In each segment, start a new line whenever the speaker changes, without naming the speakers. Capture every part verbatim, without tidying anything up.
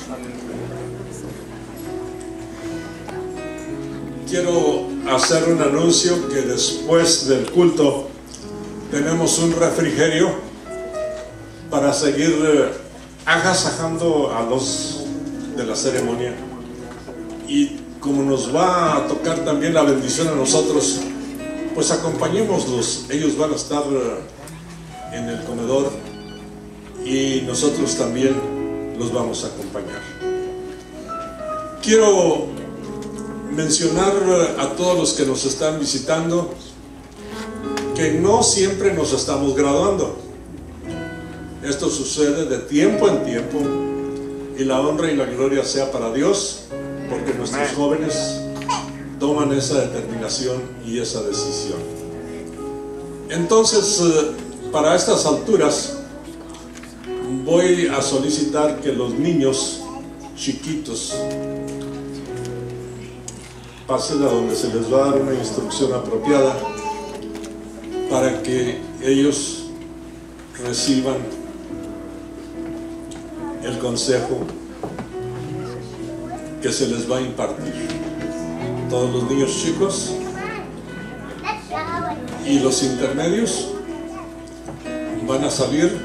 Quiero hacer un anuncio que después del culto tenemos un refrigerio para seguir eh, agasajando a los de la ceremonia. Y como nos va a tocar también la bendición a nosotros, pues acompañémoslos. Ellos van a estar eh, en el comedor y nosotros también los vamos a acompañar. Quiero mencionar a todos los que nos están visitando que no siempre nos estamos graduando. Esto sucede de tiempo en tiempo y la honra y la gloria sea para Dios, porque nuestros jóvenes toman esa determinación y esa decisión. Entonces, para estas alturas voy a solicitar que los niños chiquitos pasen a donde se les va a dar una instrucción apropiada para que ellos reciban el consejo que se les va a impartir. Todos los niños chicos y los intermedios van a salir.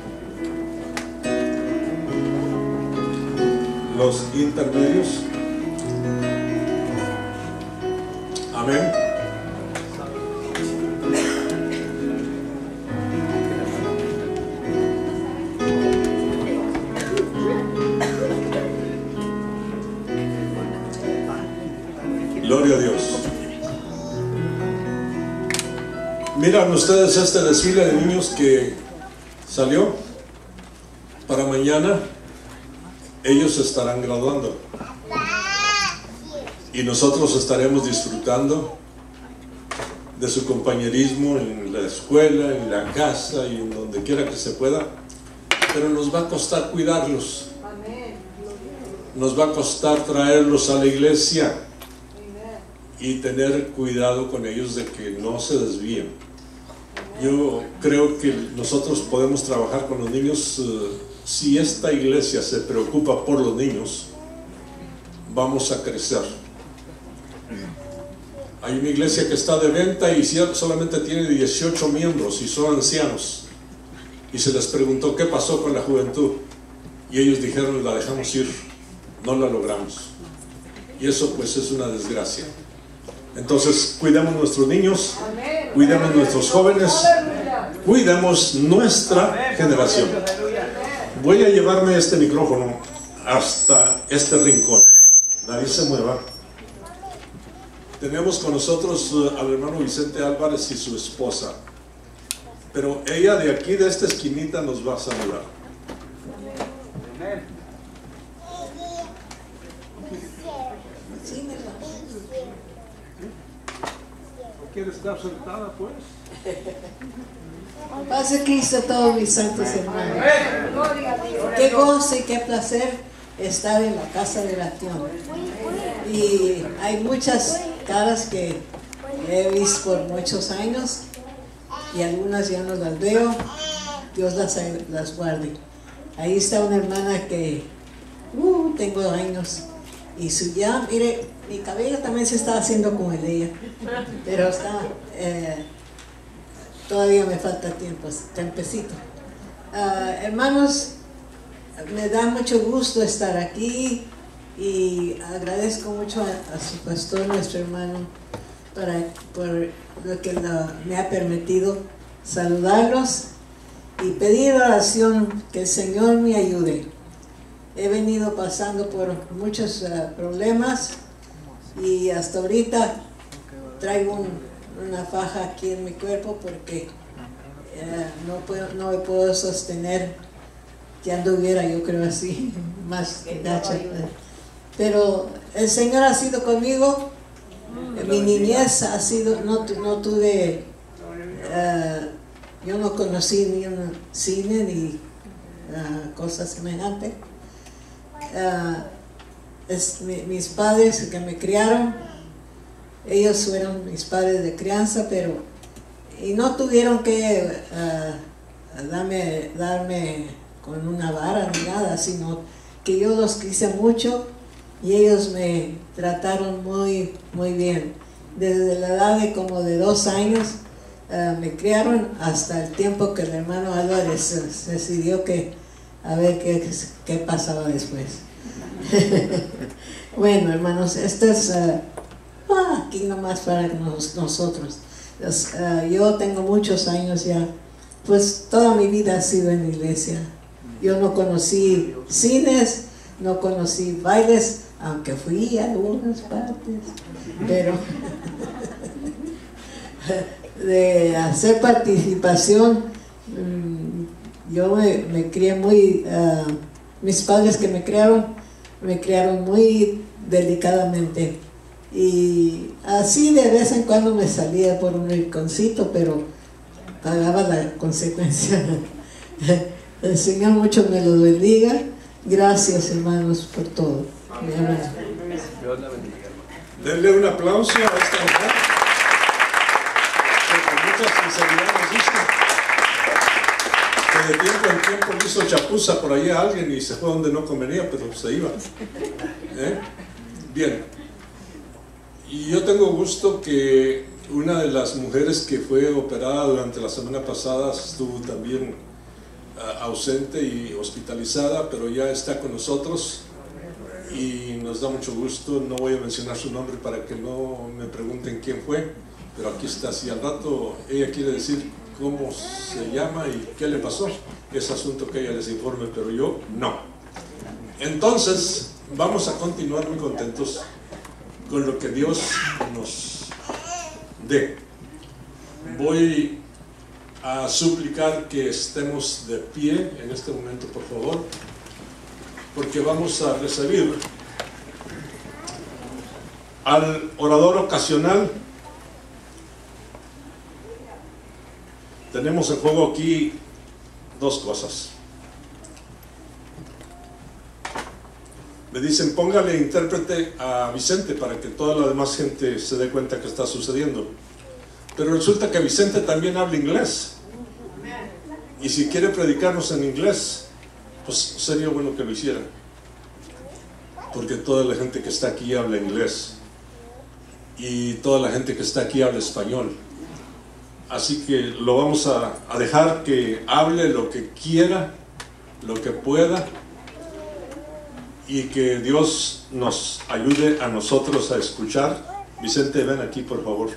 Los intermedios. Amén. Gloria a Dios. Miran ustedes este desfile de niños que salió. Para mañana ellos estarán graduando y nosotros estaremos disfrutando de su compañerismo en la escuela, en la casa y en donde quiera que se pueda, pero nos va a costar cuidarlos, nos va a costar traerlos a la iglesia y tener cuidado con ellos de que no se desvíen. Yo creo que nosotros podemos trabajar con los niños. uh, si esta iglesia se preocupa por los niños, vamos a crecer. Hay una iglesia que está de venta y solamente tiene dieciocho miembros y son ancianos, y se les preguntó qué pasó con la juventud y ellos dijeron: la dejamos ir, no la logramos. Y eso pues es una desgracia. Entonces cuidemos nuestros niños, cuidemos nuestros jóvenes, cuidemos nuestra generación. Voy a llevarme este micrófono hasta este rincón, nadie se mueva. Tenemos con nosotros al hermano Vicente Álvarez y su esposa, pero ella de aquí, de esta esquinita, nos va a saludar.
¿No quiere estar sentada, pues?
Paz de Cristo a todos mis santos hermanos. Qué gozo y qué placer estar en la casa de oración. Y hay muchas caras que he visto por muchos años y algunas ya no las veo. Dios las, las guarde. Ahí está una hermana que uh, tengo años y su ya, mire, mi cabello también se está haciendo como el de ella, pero está eh, todavía me falta tiempo, tiempecito. Uh, hermanos, me da mucho gusto estar aquí y agradezco mucho a, a su pastor, nuestro hermano, para, por lo que lo, me ha permitido saludarlos y pedir oración, que el Señor me ayude. He venido pasando por muchos uh, problemas y hasta ahorita traigo un, una faja aquí en mi cuerpo porque uh, no, puedo, no me puedo sostener. Ya anduviera, yo creo, así, más gacha. Pero el Señor ha sido conmigo. Mi niñez ha sido, no, no tuve, uh, yo no conocí ni un cine ni uh, cosas semejantes. Uh, es, mi, mis padres que me criaron, ellos fueron mis padres de crianza, pero y no tuvieron que uh, darme, darme con una vara ni nada, sino que yo los quise mucho y ellos me trataron muy, muy bien. Desde la edad de como de dos años uh, me criaron hasta el tiempo que el hermano Álvarez uh, decidió que a ver qué, qué pasaba después. Bueno, hermanos, esto es uh, ah, aquí nomás para nos, nosotros. Los, uh, yo tengo muchos años ya, pues toda mi vida ha sido en la iglesia. Yo no conocí cines, no conocí bailes, aunque fui a algunas partes, pero de hacer participación, yo me, me crié muy, uh, mis padres que me criaron, me criaron muy delicadamente, y así de vez en cuando me salía por un rinconcito, pero pagaba la consecuencia. El Señor mucho me lo bendiga. Gracias, hermanos, por todo.
Denle un aplauso a esta mujer que con mucha sinceridad nos dice que de tiempo en tiempo le hizo chapuza por ahí a alguien y se fue donde no convenía, pero se iba. ¿Eh? Bien. Y yo tengo gusto que una de las mujeres que fue operada durante la semana pasada estuvo también uh, ausente y hospitalizada, pero ya está con nosotros y nos da mucho gusto. No voy a mencionar su nombre para que no me pregunten quién fue, pero aquí está. Si al rato ella quiere decir cómo se llama y qué le pasó, es asunto que ella les informe, pero yo no. Entonces vamos a continuar muy contentos con lo que Dios nos dé. Voy a suplicar que estemos de pie en este momento, por favor, porque vamos a recibir al orador ocasional. Tenemos en juego aquí dos cosas. Me dicen, póngale intérprete a Vicente para que toda la demás gente se dé cuenta que está sucediendo. Pero resulta que Vicente también habla inglés. Y si quiere predicarnos en inglés, pues sería bueno que lo hiciera. Porque toda la gente que está aquí habla inglés. Y toda la gente que está aquí habla español. Así que lo vamos a, a dejar que hable lo que quiera, lo que pueda. Y que Dios nos ayude a nosotros a escuchar. Vicente, ven aquí por favor.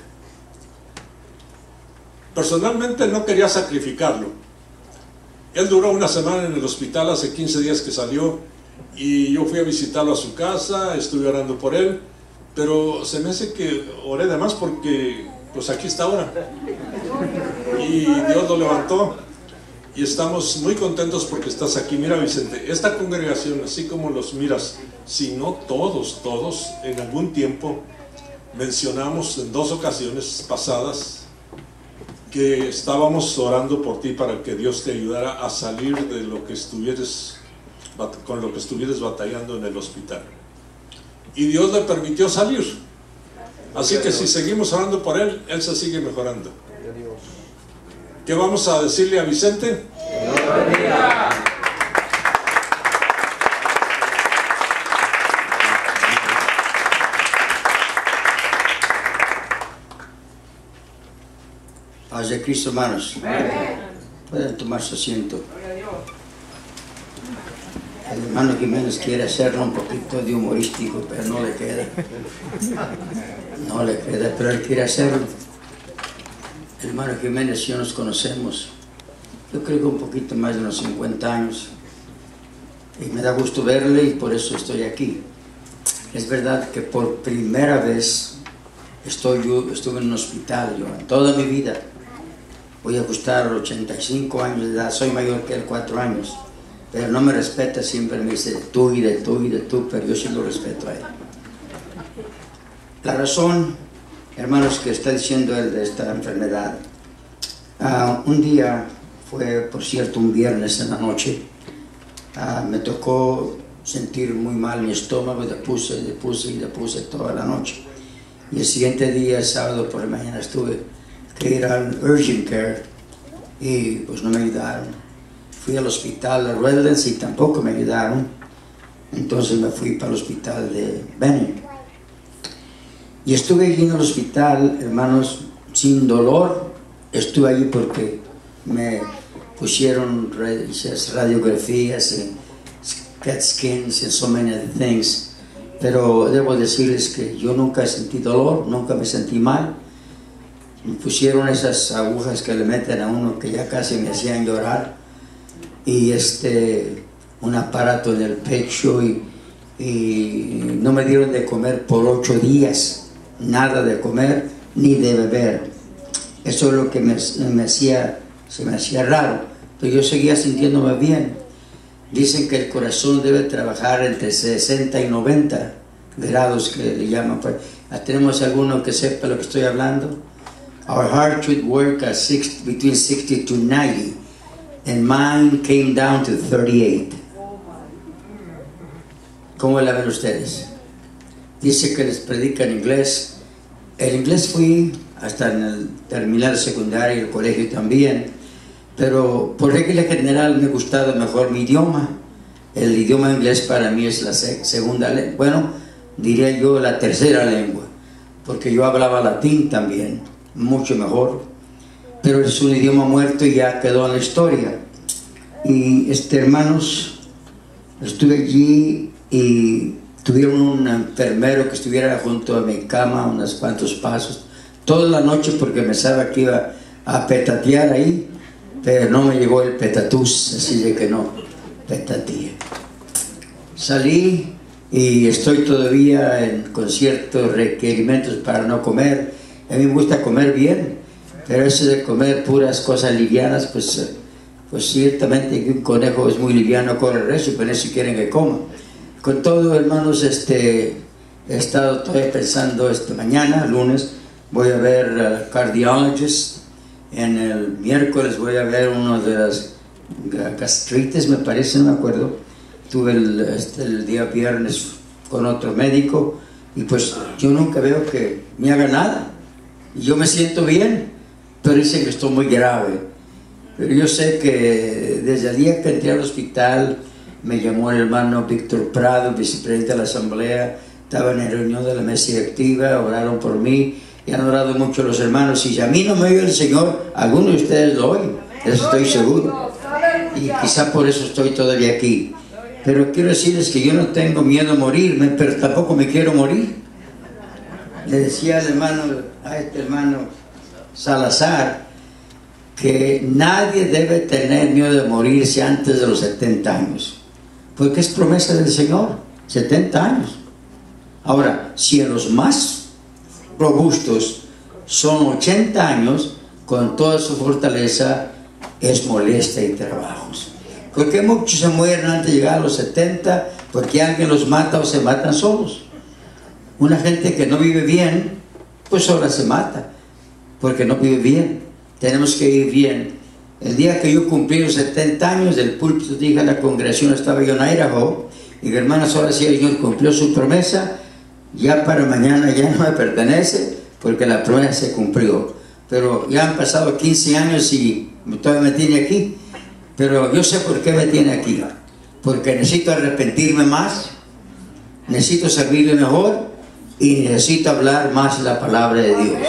Personalmente no quería sacrificarlo. Él duró una semana en el hospital, hace quince días que salió, y yo fui a visitarlo a su casa, estuve orando por él, pero se me hace que oré de más porque pues aquí está ahora. Y Dios lo levantó. Y estamos muy contentos porque estás aquí. Mira, Vicente, esta congregación, así como los miras, si no todos, todos, en algún tiempo mencionamos en dos ocasiones pasadas que estábamos orando por ti para que Dios te ayudara a salir de lo que estuvieras, con lo que estuvieras batallando en el hospital. Y Dios le permitió salir. Así que si seguimos orando por él, él se sigue mejorando. ¿Qué vamos a decirle a Vicente?
Paz de Cristo, hermanos. Pueden tomar su asiento. El hermano Jiménez quiere hacerlo un poquito de humorístico, pero no le queda. No le queda, pero él quiere hacerlo. El hermano Jiménez y yo nos conocemos, yo creo que un poquito más de unos cincuenta años, y me da gusto verle y por eso estoy aquí. Es verdad que por primera vez estoy yo, estuve en un hospital, yo en toda mi vida. Voy a ajustar ochenta y cinco años de edad, soy mayor que él cuatro años, pero no me respeta, siempre me dice de tú y de tú y de tú, pero yo sí lo respeto a él. La razón, hermanos, que está diciendo él de esta enfermedad, uh, un día fue, por cierto, un viernes en la noche, uh, me tocó sentir muy mal mi estómago, y le puse, le puse y le puse toda la noche. Y el siguiente día, el sábado por la mañana, estuve que ir al urgent care y pues no me ayudaron. Fui al hospital, a Redlands, y tampoco me ayudaron. Entonces me fui para el hospital de Benning. Y estuve allí en el hospital, hermanos, sin dolor. Estuve allí porque me pusieron radiografías y C A T scans and so many other things. Pero debo decirles que yo nunca sentí dolor, nunca me sentí mal. Me pusieron esas agujas que le meten a uno que ya casi me hacían llorar. Y este, un aparato en el pecho y, y no me dieron de comer por ocho días. Nada de comer ni de beber. Eso es lo que me, me hacía, se me hacía raro. Pero yo seguía sintiéndome bien. Dicen que el corazón debe trabajar entre sesenta y noventa grados, que le llaman. ¿Tenemos alguno que sepa lo que estoy hablando? Our heart should work at six, between sixty to ninety, and mine came down to thirty-eight. ¿Cómo la ven ustedes? Dice que les predica en inglés. El inglés fui hasta en el terminar secundaria y el colegio también, pero por regla general me gustaba mejor mi idioma. El idioma inglés para mí es la segunda lengua, bueno, diría yo la tercera lengua, porque yo hablaba latín también, mucho mejor, pero es un idioma muerto y ya quedó en la historia. Y este, hermanos, estuve allí y tuvieron un enfermero que estuviera junto a mi cama unos cuantos pasos toda la noche porque pensaba que iba a petatear ahí, pero no me llegó el petatús, así de que no petateé. Salí y estoy todavía en, con ciertos requerimientos para no comer. A mí me gusta comer bien, pero eso de comer puras cosas livianas, pues, pues ciertamente que un conejo es muy liviano, corre recio, pero si quieren que coma. Con todo, hermanos, este, he estado todavía pensando esta mañana, lunes, voy a ver al cardiologist. En el miércoles voy a ver uno de las gastritis, me parece, no me acuerdo. Tuve el, este, el día viernes con otro médico y pues yo nunca veo que me haga nada. Yo me siento bien, pero dicen que estoy muy grave. Pero yo sé que desde el día que entré al hospital me llamó el hermano Víctor Prado, vicepresidente de la asamblea. Estaba en la reunión de la mesa directiva, oraron por mí y han orado mucho los hermanos. Y si a mí no me oye el Señor, alguno de ustedes lo oye, eso estoy seguro. Y quizá por eso estoy todavía aquí. Pero quiero decirles que yo no tengo miedo a morirme, pero tampoco me quiero morir. Le decía al hermano, a este hermano Salazar, que nadie debe tener miedo de morirse antes de los setenta años, porque es promesa del Señor, setenta años. Ahora, si en los más robustos son ochenta años, con toda su fortaleza es molestia y trabajos. Porque muchos se mueren antes de llegar a los setenta, porque alguien los mata o se matan solos. Una gente que no vive bien, pues ahora se mata, porque no vive bien. Tenemos que vivir bien. El día que yo cumplí los setenta años, del púlpito dije a la congregación, estaba yo en Idaho, y que hermanas, ahora sí el Señor cumplió su promesa, ya para mañana ya no me pertenece, porque la promesa se cumplió. Pero ya han pasado quince años y todavía me tiene aquí. Pero yo sé por qué me tiene aquí, porque necesito arrepentirme más, necesito servirle mejor y necesito hablar más la palabra de Dios.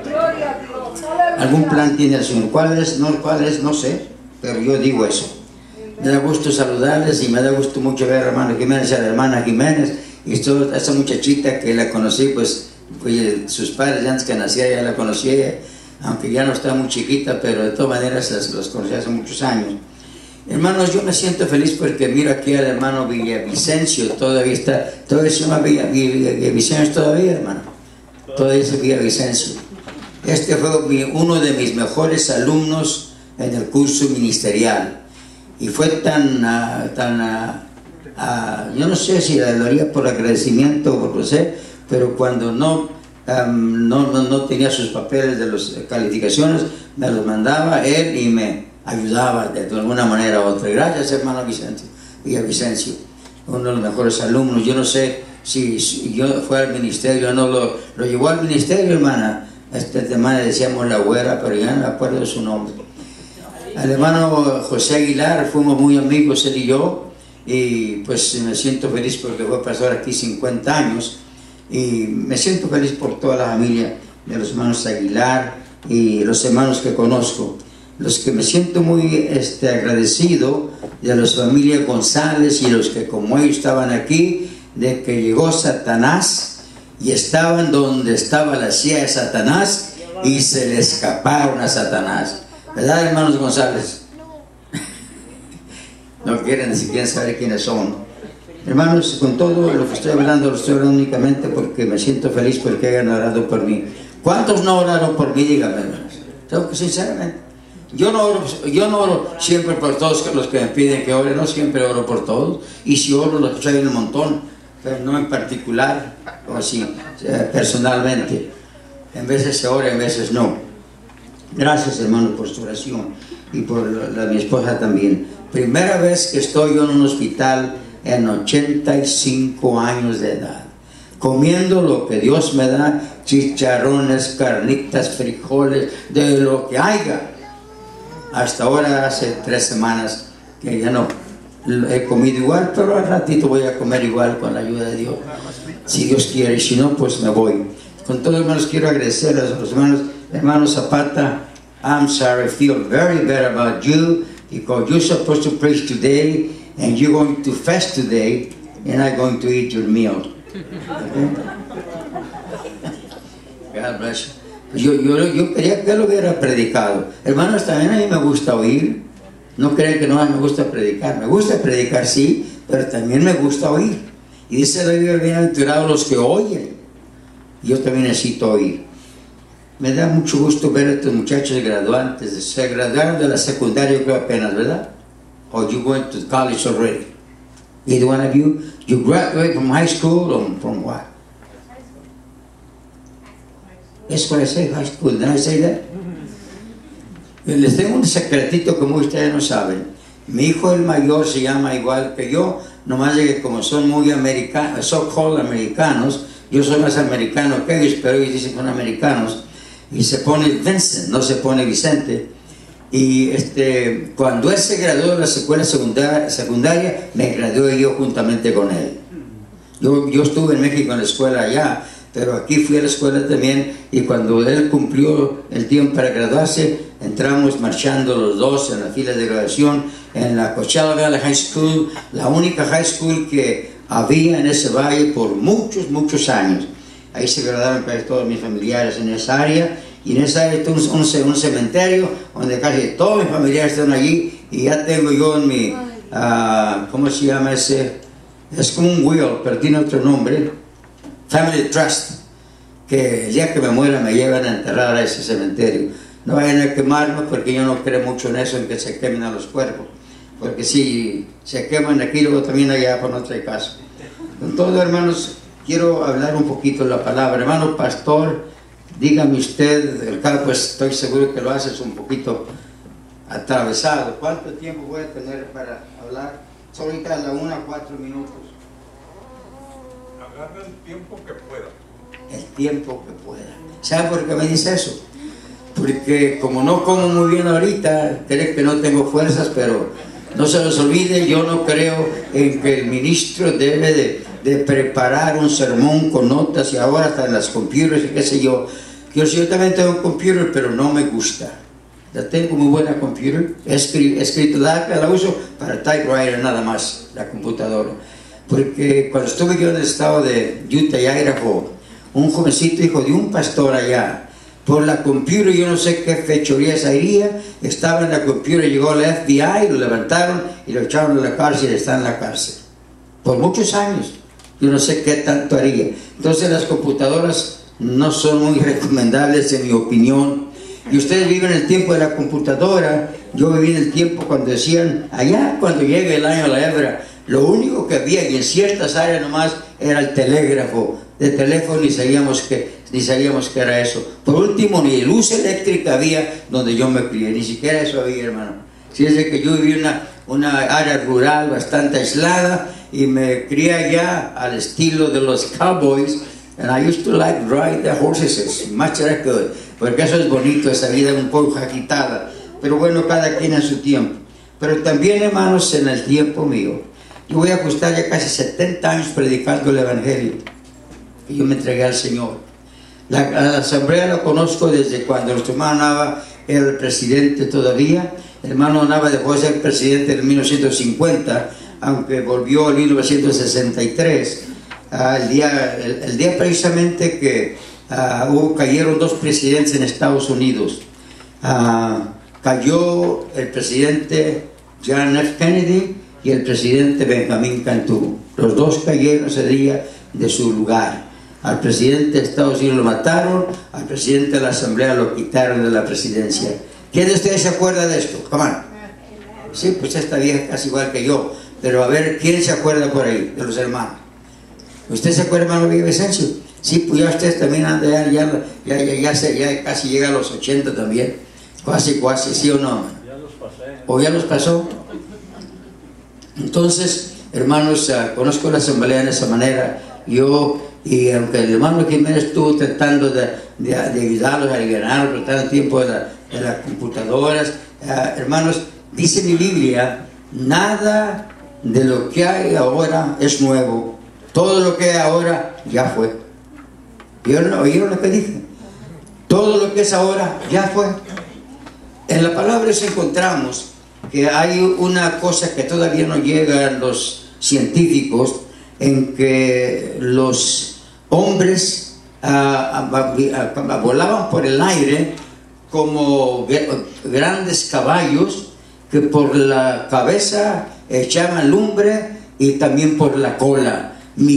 Algún plan tiene el Señor. ¿Cuál es? No, ¿cuál es? No sé, pero yo digo eso. Me da gusto saludarles y me da gusto mucho ver a hermano Jiménez y a la hermana Jiménez y esto, esa muchachita que la conocí, pues, pues sus padres antes que naciera ya la conocí, aunque ya no está muy chiquita, pero de todas maneras las, los conocí hace muchos años. Hermanos, yo me siento feliz porque miro aquí al hermano Villavicencio, todavía está, todavía se llama Villavicencio todavía, hermano, todavía es Villavicencio. Este fue mi, uno de mis mejores alumnos en el curso ministerial y fue tan, uh, tan uh, uh, yo no sé si lo haría por agradecimiento o por lo sé, pero cuando no, um, no, no, no tenía sus papeles de las calificaciones, me los mandaba él y me ayudaba de alguna manera u otra. Gracias, hermano Vicencio, Villavicencio, uno de los mejores alumnos. Yo no sé si, si yo fue al ministerio, no lo, lo llevó al ministerio, hermana. Este tema le decíamos la güera, pero ya no me acuerdo de su nombre. Al hermano José Aguilar, fuimos muy amigos él y yo, y pues me siento feliz porque fue pastor aquí cincuenta años, y me siento feliz por toda la familia de los hermanos Aguilar y los hermanos que conozco. Los que me siento muy este, agradecido de los familias González y los que como ellos estaban aquí, de que llegó Satanás y estaban donde estaba la silla de Satanás y se le escaparon a Satanás. ¿Verdad, hermanos González? No quieren ni siquiera saber quiénes son. Hermanos, con todo lo que estoy hablando, lo estoy hablando únicamente porque me siento feliz porque hayan orado por mí. ¿Cuántos no oraron por mí? Díganme, hermanos. Tengo que sinceramente. Yo no, oro, yo no oro siempre por todos los que me piden que ore, no siempre oro por todos. Y si oro, los traigo un montón, pero no en particular, o así, personalmente. En veces se ora, en veces no. Gracias, hermano, por su oración y por la, la, mi esposa también. Primera vez que estoy yo en un hospital en ochenta y cinco años de edad, comiendo lo que Dios me da, chicharrones, carnitas, frijoles, de lo que haya. Hasta ahora hace tres semanas que ya no he comido igual, pero al ratito voy a comer igual con la ayuda de Dios, si Dios quiere, y si no, pues me voy. Con todos, hermanos, quiero agradecer a los hermanos, hermano Zapata. I'm sorry, I feel very bad about you, because you're supposed to preach today, and you're going to fast today, and I'm going to eat your meal. Okay? God bless you. Yo, yo, yo quería que lo hubiera predicado. Hermanos, también a mí me gusta oír. No creen que no me gusta predicar. Me gusta predicar, sí, pero también me gusta oír. Y dice la Biblia, bienaventurados los que oyen. Yo también necesito oír. Me da mucho gusto ver a estos muchachos graduantes. Se graduaron de la secundaria, creo apenas, ¿verdad? Or you went to college already? Either one of you? You graduate from high school or from what? That's what I say, high school. Did I say that? Les tengo un secretito como ustedes no saben. Mi hijo el mayor se llama igual que yo, nomás de que como son muy americanos, so-called americanos, yo soy más americano que ellos, pero ellos dicen que son americanos, y se pone Vincent, no se pone Vicente. Y este, cuando él se graduó de la escuela secundaria, secundaria me gradué yo juntamente con él. Yo, yo estuve en México en la escuela allá, pero aquí fui a la escuela también, y cuando él cumplió el tiempo para graduarse, entramos marchando los dos en la fila de graduación en la Coachella Valley High School, la única high school que había en ese valle por muchos, muchos años. Ahí se graduaron casi todos mis familiares en esa área, y en esa área está un, un, un cementerio donde casi todos mis familiares están allí, y ya tengo yo en mi, uh, ¿cómo se llama ese? Es como un will, pero tiene otro nombre, Family Trust, que el día que me muera me llevan a enterrar a ese cementerio. No vayan a quemarme, porque yo no creo mucho en eso, en que se quemen a los cuerpos, porque si se queman aquí, luego también allá por nuestra casa. Con todo, hermanos, quiero hablar un poquito de la palabra. Hermano pastor, dígame usted, el caso, pues estoy seguro que lo haces un poquito atravesado. ¿Cuánto tiempo voy a tener para hablar? Solo ahorita a la una, cuatro minutos.
Agarra el tiempo que pueda.
El tiempo que pueda. ¿Sabe por qué me dice eso? Porque como no como muy bien ahorita, creo que no tengo fuerzas, pero no se los olvide, yo no creo en que el ministro debe de, de preparar un sermón con notas, y ahora hasta en las computers y qué sé yo. Yo, yo también tengo un computer, pero no me gusta. La tengo muy buena computer, he escrito, he escrito la, la uso para typewriter nada más, la computadora. Porque cuando estuve yo en el estado de Utah y Idaho, un jovencito hijo de un pastor allá, por la computer, yo no sé qué fechoría sería, estaba en la computer, llegó la F B I, lo levantaron y lo echaron a la cárcel, y está en la cárcel por muchos años. Yo no sé qué tanto haría. Entonces las computadoras no son muy recomendables en mi opinión. Y ustedes viven el tiempo de la computadora, yo viví en el tiempo cuando decían, allá cuando llegue el año de la hebra, lo único que había, y en ciertas áreas nomás, era el telégrafo. De teléfono ni sabíamos que, ni sabíamos que era eso. Por último, ni luz eléctrica había donde yo me crié, ni siquiera eso había, hermano. Si es de que yo viví en una, una área rural bastante aislada, y me crié allá al estilo de los cowboys, and I used to like ride the horses, much as I could, porque eso es bonito, esa vida un poco agitada, pero bueno, cada quien a su tiempo. Pero también, hermanos, en el tiempo mío, Yo voy a ajustar ya casi setenta años predicando el Evangelio, y yo me entregué al Señor. La, la asamblea la conozco desde cuando nuestro hermano Nava era el presidente todavía. El hermano Nava dejó de ser presidente en mil novecientos cincuenta, aunque volvió en mil novecientos sesenta y tres, uh, el, día, el, el día precisamente que uh, hubo, cayeron dos presidentes en Estados Unidos. Uh, cayó el presidente John F. Kennedy y el presidente Benjamín Cantú. Los dos cayeron ese día de su lugar. Al presidente de Estados Unidos lo mataron, al presidente de la asamblea lo quitaron de la presidencia. ¿Quién de ustedes se acuerda de esto? Come on. Sí, pues esta vieja casi igual que yo. Pero a ver, ¿quién se acuerda por ahí de los hermanos? ¿Usted se acuerda, hermano Villavicencio? Sí, pues ya ustedes también andan, ya, ya, ya, ya, ya, se, ya casi llega a los ochenta también. Casi, casi, ¿sí o no?
Ya los pasé.
¿O ya los pasó? Entonces, hermanos, uh, conozco la asamblea de esa manera. Yo, y aunque el hermano Jiménez estuvo tratando de, de, de ayudarlos a ganar, tratando tiempo de, la, de las computadoras, uh, hermanos, dice mi Biblia, nada de lo que hay ahora es nuevo. Todo lo que hay ahora ya fue. ¿Oyeron, ¿oyeron lo que dije? Todo lo que es ahora ya fue. En la palabra encontramos que hay una cosa que todavía no llega a los científicos, en que los hombres uh, uh, uh, volaban por el aire como grandes caballos que por la cabeza echaban lumbre y también por la cola.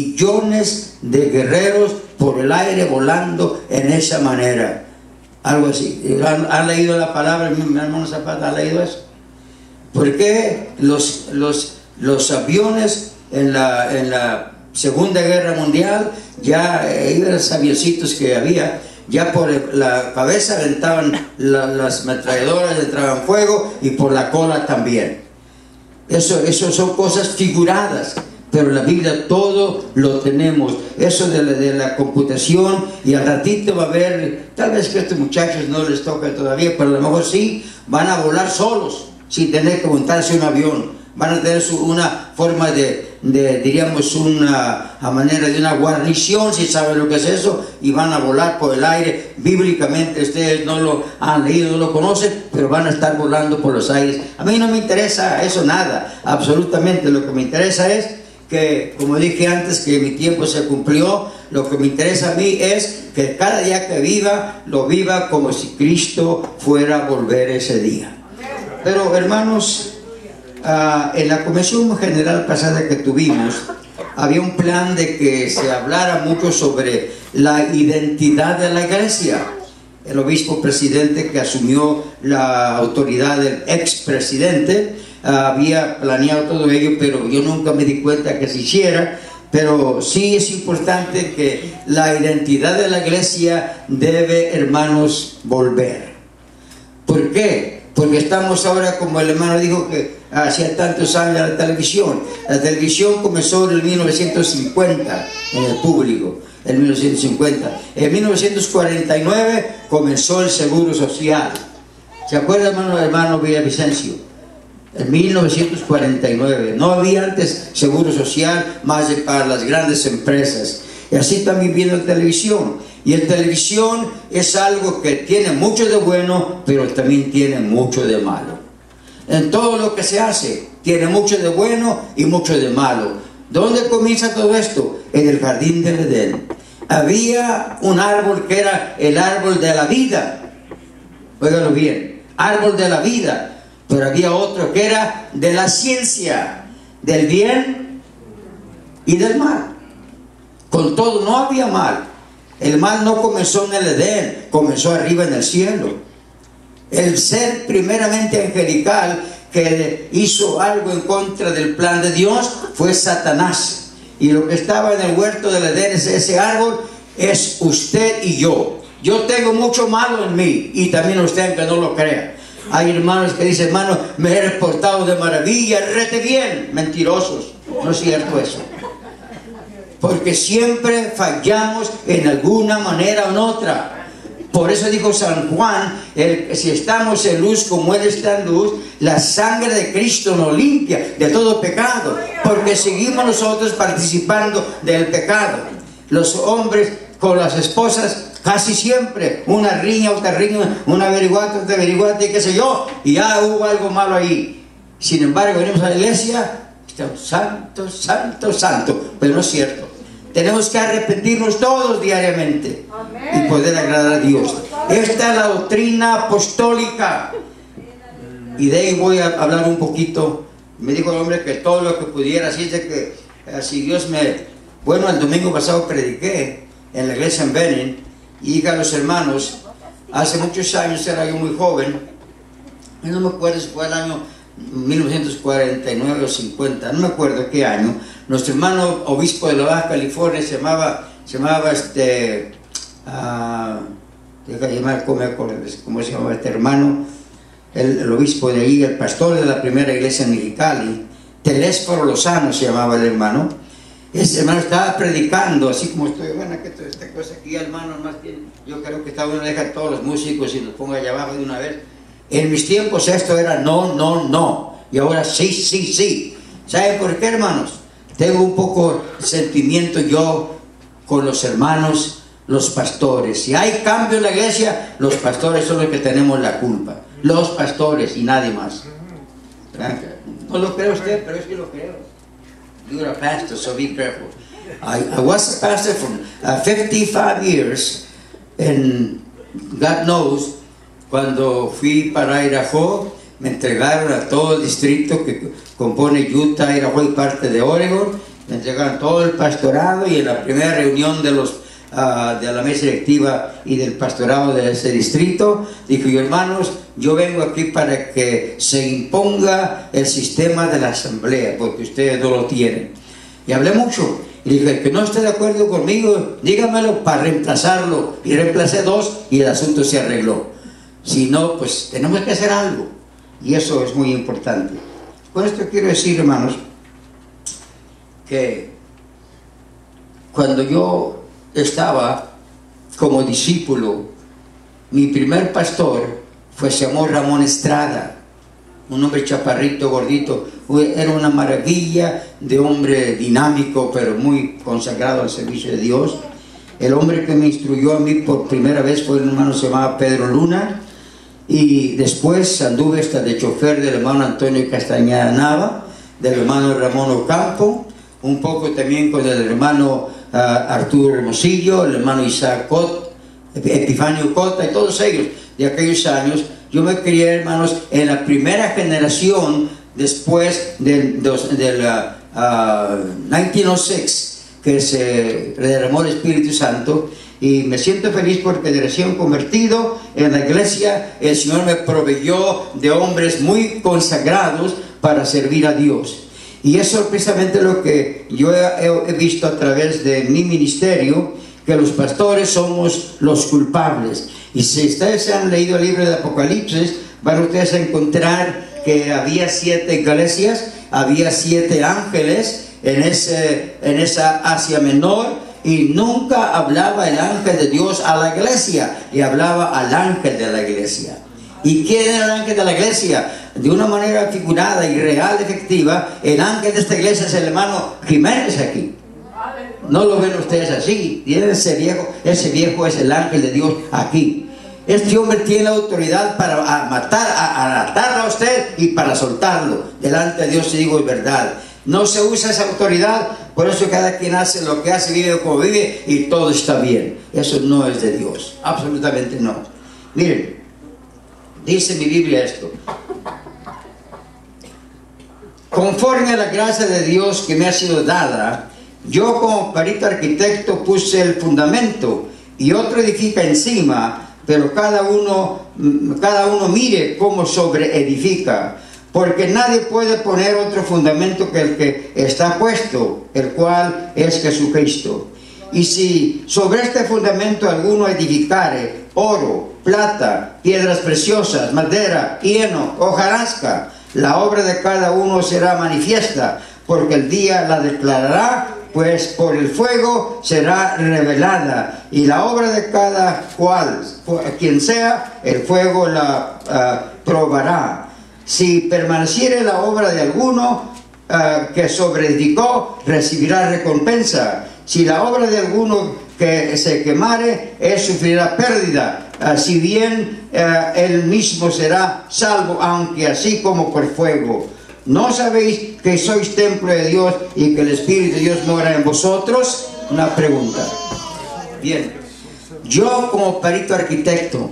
Millones de guerreros por el aire volando en esa manera. Algo así. ¿Han, han leído la palabra? Mi hermano Zapata, ¿ha leído eso? ¿Por qué los, los, los aviones en la, en la Segunda Guerra Mundial, ya eh, los avioncitos que había, ya por la cabeza aventaban la, las metralladoras, entraban fuego, y por la cola también? Eso, eso son cosas figuradas, pero en la Biblia todo lo tenemos. Eso de la, de la computación, y al ratito va a haber, tal vez que a estos muchachos no les toca todavía, pero a lo mejor sí, van a volar solos, sin tener que montarse un avión. Van a tener su, una forma de, de, diríamos, una a manera de una guarnición, si saben lo que es eso, y van a volar por el aire. Bíblicamente ustedes no lo han leído, no lo conocen, pero van a estar volando por los aires. A mí no me interesa eso nada, absolutamente. Lo que me interesa es que, como dije antes, que mi tiempo se cumplió. Lo que me interesa a mí es que cada día que viva, lo viva como si Cristo fuera a volver ese día. Pero hermanos, Uh, en la convención general pasada que tuvimos, había un plan de que se hablara mucho sobre la identidad de la iglesia. El obispo presidente, que asumió la autoridad del expresidente, uh, había planeado todo ello, pero yo nunca me di cuenta que se hiciera. Pero sí es importante que la identidad de la iglesia debe, hermanos, volver. ¿Por qué? Porque estamos ahora, como el hermano dijo, que hacía tantos años la televisión. La televisión comenzó en el mil novecientos cincuenta en el público, en mil novecientos cincuenta. En mil novecientos cuarenta y nueve comenzó el Seguro Social. ¿Se acuerda, hermano, hermano Villavicencio? En mil novecientos cuarenta y nueve. No había antes Seguro Social más de para las grandes empresas. Y así también viene la televisión. Y la televisión es algo que tiene mucho de bueno, pero también tiene mucho de malo. En todo lo que se hace, tiene mucho de bueno y mucho de malo. ¿Dónde comienza todo esto? En el jardín del Edén. Había un árbol que era el árbol de la vida. Óigalo bien, árbol de la vida. Pero había otro que era de la ciencia, del bien y del mal. Con todo, no había mal. El mal no comenzó en el Edén, comenzó arriba en el cielo. El ser primeramente angelical que hizo algo en contra del plan de Dios fue Satanás. Y lo que estaba en el huerto del Edén, ese árbol, es usted y yo. Yo tengo mucho malo en mí, y también usted, aunque no lo crea. Hay hermanos que dicen, hermano, me he reportado de maravilla, rete bien. Mentirosos, no es cierto eso. Porque siempre fallamos en alguna manera o en otra. Por eso dijo San Juan, el, si estamos en luz como Él está en luz, la sangre de Cristo nos limpia de todo pecado, porque seguimos nosotros participando del pecado. Los hombres con las esposas, casi siempre, una riña, otra riña, una averiguata, otra averiguata, y qué sé yo, y ya hubo algo malo ahí. Sin embargo, venimos a la iglesia, estamos santo, santo, santo, pero no es cierto. Tenemos que arrepentirnos todos diariamente y poder agradar a Dios. Esta es la doctrina apostólica. Y de ahí voy a hablar un poquito. Me dijo el hombre que todo lo que pudiera, así de que si Dios me... Bueno, el domingo pasado prediqué en la iglesia en Benin y dije a los hermanos, hace muchos años, era yo muy joven, y no me acuerdo si fue el año mil novecientos cuarenta y nueve o cincuenta, no me acuerdo qué año. Nuestro hermano obispo de la Baja California se llamaba, se llamaba este, uh, deja llamar, ¿cómo, ¿cómo se llamaba este hermano? El, el obispo de ahí, el pastor de la primera iglesia en Mexicali, Telésforo Lozano se llamaba el hermano. Ese hermano estaba predicando, así como estoy, bueno, que toda esta cosa aquí, hermano, más tiene, yo creo que está bueno, deja a todos los músicos y los ponga allá abajo de una vez. En mis tiempos esto era no, no, no, y ahora sí, sí, sí. ¿Saben por qué, hermanos? Tengo un poco de sentimiento yo con los hermanos, los pastores. Si hay cambio en la iglesia, los pastores son los que tenemos la culpa. Los pastores y nadie más. No lo cree usted, pero es que lo creo. You're a pastor, so be careful. I, I was a pastor for uh, fifty-five years, and God knows, cuando fui para Idaho, me entregaron a todo el distrito que compone Utah, Idaho y parte de Oregon. Me entregaron todo el pastorado, y en la primera reunión de los uh, de la mesa directiva y del pastorado de ese distrito, dije yo, hermanos, yo vengo aquí para que se imponga el sistema de la asamblea, porque ustedes no lo tienen. Y hablé mucho, y dije, el que no esté de acuerdo conmigo, dígamelo para reemplazarlo. Y reemplacé dos y el asunto se arregló. Si no, pues tenemos que hacer algo, y eso es muy importante. Con esto quiero decir, hermanos, que cuando yo estaba como discípulo, mi primer pastor fue Señor Ramón Estrada, un hombre chaparrito, gordito. Era una maravilla de hombre dinámico, pero muy consagrado al servicio de Dios. El hombre que me instruyó a mí por primera vez fue un hermano que se llamaba Pedro Luna, y después anduve hasta de chofer del hermano Antonio Castañeda Nava, del hermano Ramón Ocampo, un poco también con el hermano uh, Arturo Hermosillo, el hermano Isaac Cot, Epifanio Cota, y todos ellos de aquellos años. Yo me crié, hermanos, en la primera generación después del, del, del uh, uh, mil novecientos seis, que se derramó el Espíritu Santo, y me siento feliz porque de recién convertido en la iglesia, el Señor me proveyó de hombres muy consagrados para servir a Dios. Y eso es precisamente lo que yo he, he visto a través de mi ministerio, que los pastores somos los culpables. Y si ustedes han leído el libro de Apocalipsis, van ustedes a encontrar que había siete iglesias, había siete ángeles en, ese, en esa Asia Menor, y nunca hablaba el ángel de Dios a la iglesia, y hablaba al ángel de la iglesia. ¿Y quién era el ángel de la iglesia? De una manera figurada y real, efectiva, el ángel de esta iglesia es el hermano Jiménez aquí. No lo ven ustedes así. Ese viejo, ese viejo es el ángel de Dios aquí. Este hombre tiene la autoridad para matar, a, a atarlo a usted y para soltarlo. Delante de Dios, si digo es verdad. No se usa esa autoridad, por eso cada quien hace lo que hace, vive como vive, y todo está bien. Eso no es de Dios, absolutamente no. Miren, dice mi Biblia esto: conforme a la gracia de Dios que me ha sido dada, yo como perito arquitecto puse el fundamento, y otro edifica encima, pero cada uno, cada uno mire cómo sobreedifica, porque nadie puede poner otro fundamento que el que está puesto, el cual es Jesucristo. Y si sobre este fundamento alguno edificare oro, plata, piedras preciosas, madera, heno, hojarasca, la obra de cada uno será manifiesta, porque el día la declarará, pues por el fuego será revelada, y la obra de cada cual, quien sea, el fuego la uh, probará. Si permaneciere la obra de alguno uh, que sobreedicó, recibirá recompensa. Si la obra de alguno que se quemare, él sufrirá pérdida, uh, si bien uh, él mismo será salvo, aunque así como por fuego. ¿No sabéis que sois templo de Dios y que el Espíritu de Dios mora en vosotros? Una pregunta. Bien, yo como perito arquitecto,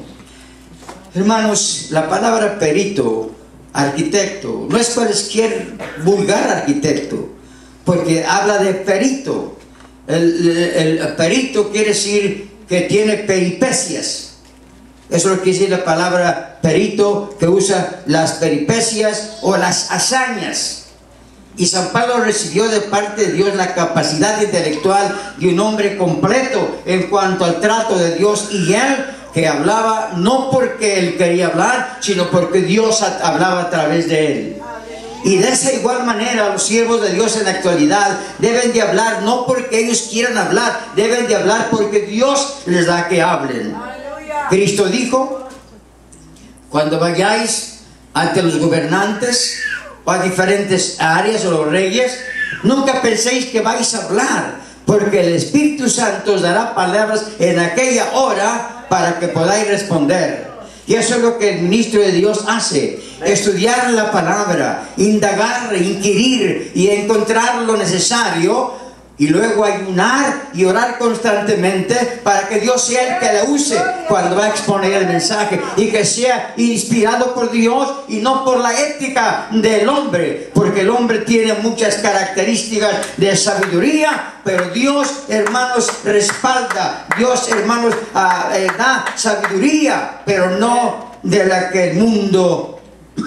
hermanos, la palabra perito, arquitecto, no es cualquier vulgar arquitecto, porque habla de perito. El, el, el perito quiere decir que tiene peripecias. Eso es lo que dice la palabra perito, que usa las peripecias o las hazañas. Y San Pablo recibió de parte de Dios la capacidad intelectual de un hombre completo en cuanto al trato de Dios, y él que hablaba no porque él quería hablar, sino porque Dios hablaba a través de él. Y de esa igual manera los siervos de Dios en la actualidad deben de hablar no porque ellos quieran hablar, deben de hablar porque Dios les da que hablen. Cristo dijo: cuando vayáis ante los gobernantes o a diferentes áreas o los reyes, nunca penséis que vais a hablar, porque el Espíritu Santo os dará palabras en aquella hora para que podáis responder. Y eso es lo que el ministro de Dios hace: estudiar la palabra, indagar, inquirir y encontrar lo necesario, y luego ayunar y orar constantemente para que Dios sea el que le use cuando va a exponer el mensaje, y que sea inspirado por Dios y no por la ética del hombre, porque el hombre tiene muchas características de sabiduría, pero Dios, hermanos, respalda. Dios, hermanos, uh, eh, da sabiduría, pero no de la que el mundo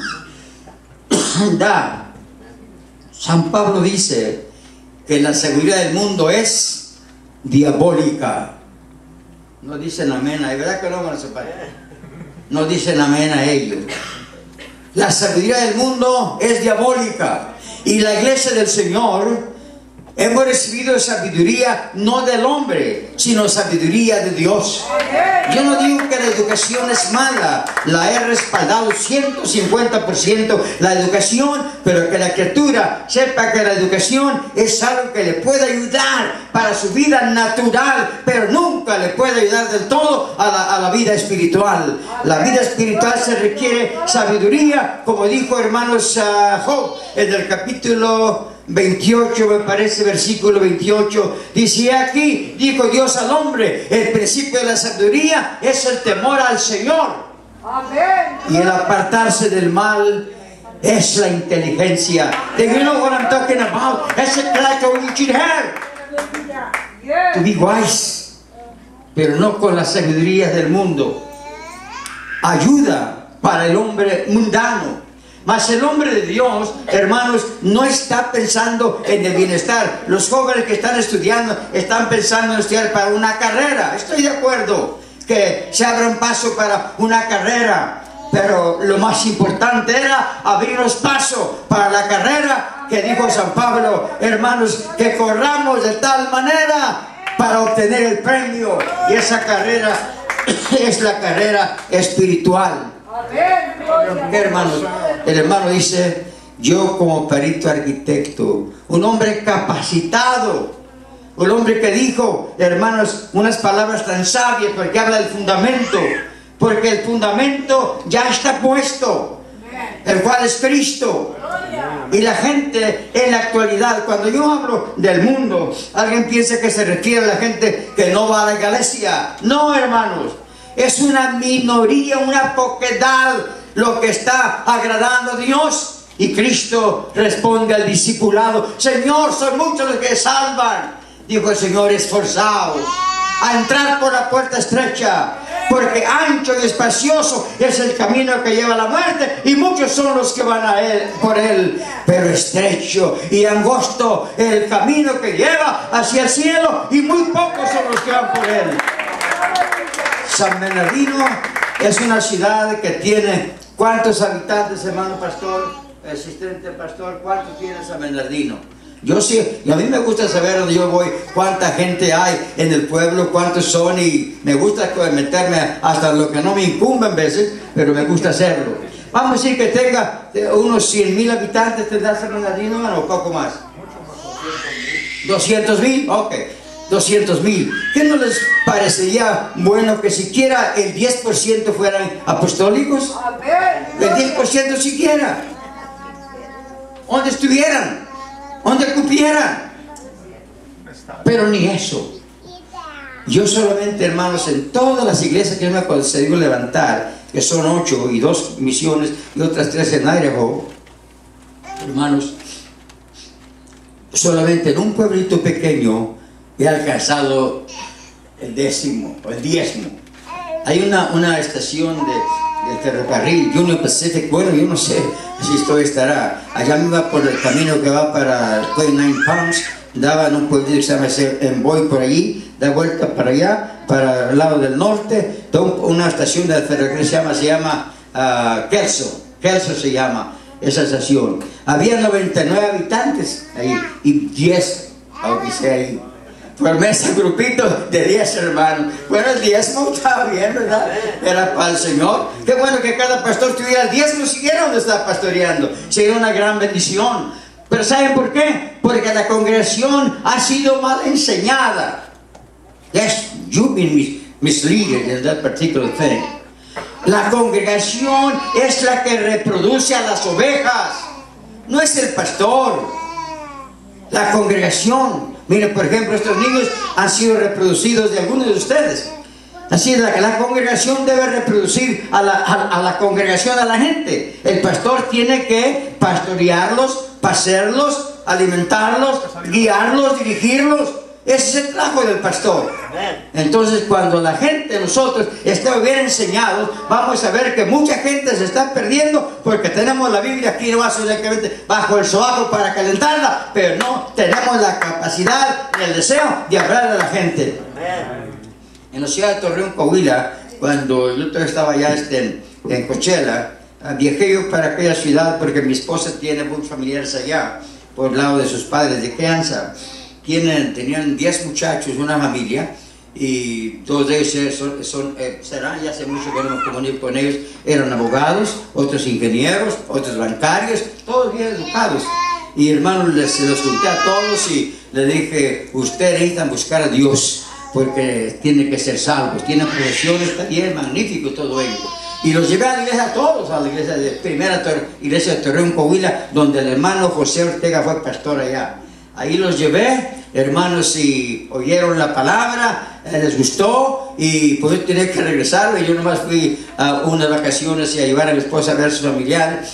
da. San Pablo dice que la sabiduría del mundo es diabólica. No dicen amén ahí, ¿verdad que no, hermanos? No dicen amén a ellos. La sabiduría del mundo es diabólica, y la iglesia del Señor hemos recibido sabiduría no del hombre, sino sabiduría de Dios. Yo no digo que la educación es mala, la he respaldado ciento cincuenta por ciento la educación, pero que la criatura sepa que la educación es algo que le puede ayudar para su vida natural, pero nunca le puede ayudar del todo a la, a la vida espiritual. La vida espiritual se requiere sabiduría, como dijo, hermanos, uh, Job en el capítulo veintiocho, me parece, versículo veintiocho, dice: aquí dijo Dios al hombre, el principio de la sabiduría es el temor al Señor. Amén. Y el apartarse del mal es la inteligencia. Do you know what I'm talking about? That's the character we should have. To be wise, pero no con las sabidurías del mundo. Ayuda para el hombre mundano. Mas el hombre de Dios, hermanos, no está pensando en el bienestar. Los jóvenes que están estudiando están pensando en estudiar para una carrera. Estoy de acuerdo que se abra un paso para una carrera, pero lo más importante era abrirnos paso para la carrera que dijo San Pablo, hermanos, que corramos de tal manera para obtener el premio. Y esa carrera es la carrera espiritual. Hermanos, el hermano dice: yo como perito arquitecto, un hombre capacitado, un hombre que dijo, hermanos, unas palabras tan sabias, porque habla del fundamento, porque el fundamento ya está puesto, el cual es Cristo. Y la gente en la actualidad, cuando yo hablo del mundo, alguien piensa que se refiere a la gente que no va a la iglesia. No, hermanos, es una minoría, una poquedad lo que está agradando a Dios. Y Cristo responde al discipulado: Señor, son muchos los que salvan. Dijo el Señor: esforzaos a entrar por la puerta estrecha, porque ancho y espacioso es el camino que lleva a la muerte, y muchos son los que van a él, por él, pero estrecho y angosto el camino que lleva hacia el cielo, y muy pocos son los que van por él. San Bernardino es una ciudad que tiene, ¿cuántos habitantes, hermano pastor, asistente pastor? ¿Cuántos tiene San Bernardino? Yo sí, y a mí me gusta saber dónde yo voy, cuánta gente hay en el pueblo, cuántos son, y me gusta meterme hasta lo que no me incumbe en veces, pero me gusta hacerlo. Vamos a decir que tenga unos cien mil habitantes, ¿tendrá San Bernardino o poco más? doscientos mil, ok, doscientos mil. ¿Qué no les parecería bueno que siquiera el diez por ciento fueran apostólicos? El diez por ciento siquiera. Donde estuvieran, donde cupieran. Pero ni eso. Yo solamente, hermanos, en todas las iglesias que me ha concedido levantar, que son ocho y dos misiones y otras tres en Idaho, hermanos, solamente en un pueblito pequeño he alcanzado el décimo o el diezmo. Hay una, una estación de, de ferrocarril, Union Pacific, bueno, yo no sé si esto estará. Allá me va por el camino que va para veintinueve Palms, daba en un pueblito que se llama Envoy por allí, da vuelta para allá, para el lado del norte, una estación de ferrocarril se llama, se llama uh, Kelso, Kelso se llama esa estación. Había noventa y nueve habitantes ahí y diez bauticé ahí. Formé ese grupito de diez hermanos. Bueno, el diezmo estaba bien, ¿verdad? Era para el Señor. Qué bueno que cada pastor tuviera el diezmo, siguiera donde estaba pastoreando. Sería una gran bendición. Pero ¿saben por qué? Porque la congregación ha sido mal enseñada. Yes, you've been mis misleaded in that particular thing. La congregación es la que reproduce a las ovejas, no es el pastor. La congregación, miren, por ejemplo, estos niños han sido reproducidos de algunos de ustedes. Así es, la, la congregación debe reproducir a la, a, a la congregación, a la gente. El pastor tiene que pastorearlos, pasearlos, alimentarlos, guiarlos, dirigirlos. Ese es el trabajo del pastor. Entonces, cuando la gente, nosotros, está bien enseñados, vamos a ver que mucha gente se está perdiendo porque tenemos la Biblia aquí bajo el sobaco para calentarla, pero no tenemos la capacidad ni el deseo de hablarle a la gente. En la ciudad de Torreón, Coahuila, cuando yo estaba allá este, en, en Coachella, viajé yo para aquella ciudad porque mi esposa tiene muchos familiares allá, por el lado de sus padres de crianza. Tienen, tenían diez muchachos, una familia, y dos de ellos son, son, eh, serán, ya hace mucho que no me comunico con ellos, eran abogados, otros ingenieros, otros bancarios, todos bien educados. Y hermanos, les, se los junté a todos y les dije, ustedes necesitan buscar a Dios, porque tienen que ser salvos, tienen profesiones, está bien, magnífico todo ello. Y los llevé a la iglesia a todos, a la iglesia de primera iglesia de Torreón, Coahuila, donde el hermano José Ortega fue pastor allá. Ahí los llevé, hermanos, y oyeron la palabra, eh, les gustó, y pues tenía que regresar. Y yo nomás fui a unas vacaciones y a llevar a mi esposa a ver a sus familiares.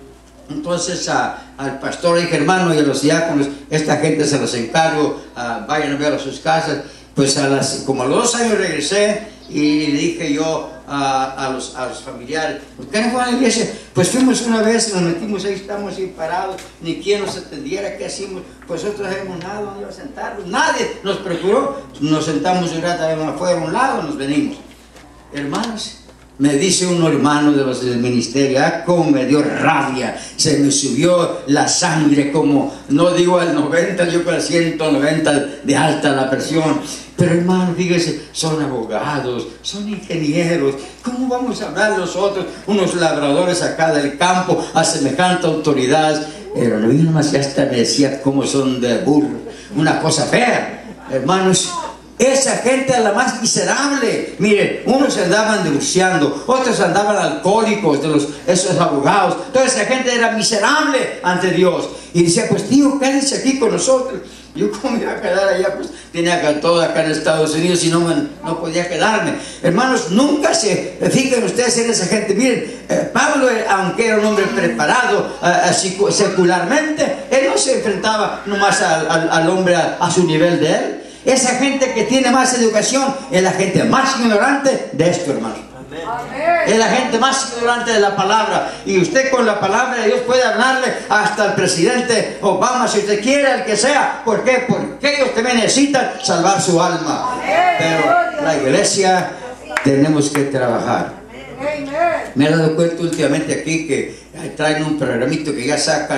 Entonces a, al pastor dije, hermano, y a los diáconos, esta gente se los encargo, uh, vayan a ver a sus casas. Pues a las, como a los dos años regresé y le dije yo a, a, los, a los familiares, ¿por qué no fueron a la iglesia? Pues fuimos una vez, nos metimos ahí, estamos ahí parados, ni quien nos atendiera, ¿qué hacíamos? Pues nosotros habíamos nada, ¿dónde iba a sentarnos? Nadie nos procuró, nos sentamos un rato afuera a un lado, nos venimos. Hermanos, me dice un hermano de los del ministerio, ah, cómo me dio rabia, se me subió la sangre como, no digo al noventa, yo para ciento noventa de alta la presión. Pero hermano, fíjese, son abogados, son ingenieros, ¿cómo vamos a hablar nosotros, unos labradores acá del campo, a semejante autoridad? Pero lo mismo ya hasta me decía cómo son de burro, una cosa fea, hermanos. Esa gente es la más miserable. Mire, unos se andaban divorciando, otros andaban alcohólicos, de los, esos abogados. Toda esa gente era miserable ante Dios. Y decía, pues tío, quédense aquí con nosotros. Yo como me iba a quedar allá, pues tenía que todo acá en Estados Unidos y no, no podía quedarme. Hermanos, nunca se fijen ustedes en esa gente. Miren, eh, Pablo, aunque era un hombre preparado eh, secularmente, él no se enfrentaba nomás al, al, al hombre a, a su nivel de él. Esa gente que tiene más educación es la gente más ignorante de esto, hermano. Amén. Es la gente más ignorante de la palabra. Y usted con la palabra de Dios puede hablarle hasta el presidente Obama, si usted quiere, al que sea. ¿Por qué? Porque ellos también necesitan salvar su alma. Amén. Pero la iglesia tenemos que trabajar. Amén. Me he dado cuenta últimamente aquí que traen un programito que ya sacan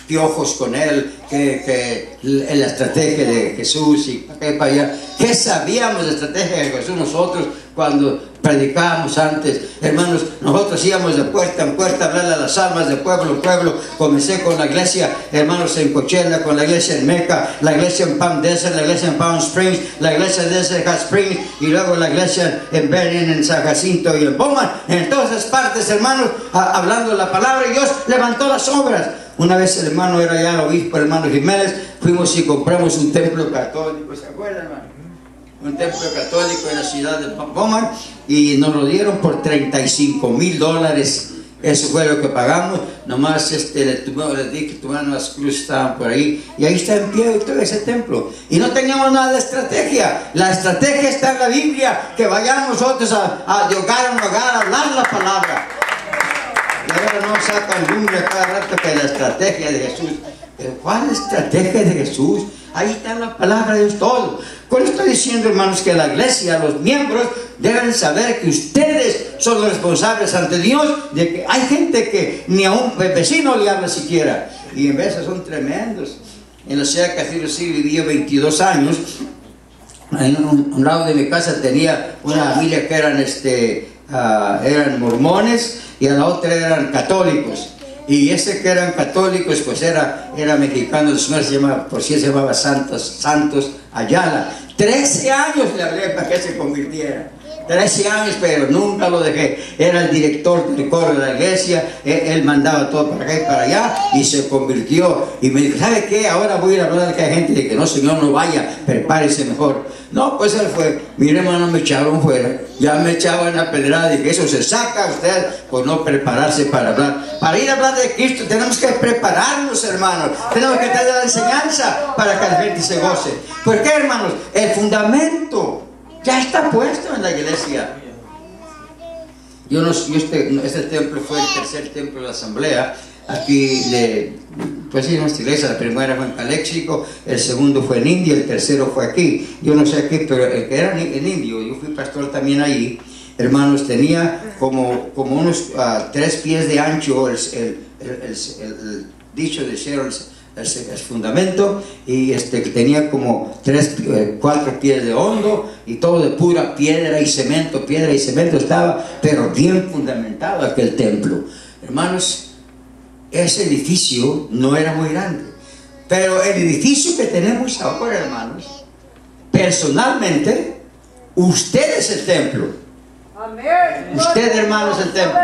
piojos con él, que, que la estrategia de Jesús y para acá y para allá. ¿Qué sabíamos de la estrategia de Jesús nosotros cuando predicábamos antes? Hermanos, nosotros íbamos de puerta en puerta a hablarle a las almas de pueblo en pueblo. Comencé con la iglesia, hermanos, en Coachella, con la iglesia en Mecca, la iglesia en Palm Desert, la iglesia en Palm Springs, la iglesia de Desert Hot Springs, y luego la iglesia en Berlin, en San Jacinto y en Bowman. En todas esas partes, hermanos, a, hablando la palabra, y Dios levantó las obras. Una vez el hermano era ya el obispo, el hermano Jiménez, fuimos y compramos un templo católico, ¿se acuerdan, hermano? Un templo católico en la ciudad de Bowman, y nos lo dieron por treinta y cinco mil dólares. Eso fue lo que pagamos. Nomás este, le, tuvimos, le dije que tuvieron las cruces, estaban por ahí, y ahí está en pie todo ese templo. Y no teníamos nada de estrategia. La estrategia está en la Biblia, que vayamos nosotros a, a de hogar en hogar a hablar la palabra. Y ahora no sacan lumbre cada rato que la estrategia de Jesús. ¿Pero cuál estrategia de Jesús? Ahí está la palabra de Dios todo. Con esto estoy diciendo, hermanos, que la iglesia, los miembros, deben saber que ustedes son los responsables ante Dios de que hay gente que ni a un vecino le habla siquiera. Y en veces son tremendos. En la ciudad de Castillo sí viví veintidós años. En un, un lado de mi casa tenía una familia que eran, este, uh, eran mormones, y a la otra eran católicos. Y ese que eran católicos, pues era, era mexicano, el señor se llamaba, por si se llamaba Santos, Santos Ayala. Trece años le hablé para que se convirtiera. Trece años, pero nunca lo dejé. Era el director del coro de la iglesia, él, él mandaba todo para acá y para allá, y se convirtió. Y me dijo, ¿sabe qué? Ahora voy a ir a hablar a la gente de que no, señor, no vaya, prepárese mejor. No, pues él fue. Mi hermano, me echaron fuera. Ya me echaban a pedrada. Dije, eso se saca usted por no prepararse para hablar. Para ir a hablar de Cristo tenemos que prepararnos, hermanos. Tenemos que tener la enseñanza para que la gente se goce. ¿Por qué, hermanos? El fundamento ya está puesto en la iglesia. Yo no, yo este, este templo fue el tercer templo de la asamblea. Aquí, de, pues sí, nuestra iglesia, la primera fue en Calexico, el segundo fue en India, el tercero fue aquí. Yo no sé aquí, pero el que era en Indio, yo fui pastor también allí. Hermanos, tenía como, como unos uh, tres pies de ancho el, el, el, el, el dicho de Cheryl, el, el fundamento, y este, tenía como tres, eh, cuatro pies de hondo, y todo de pura piedra y cemento, piedra y cemento estaba, pero bien fundamentado aquel templo. Hermanos, ese edificio no era muy grande, pero el edificio que tenemos ahora, hermanos, personalmente, usted es el templo. Amén. Usted, hermano, es el templo.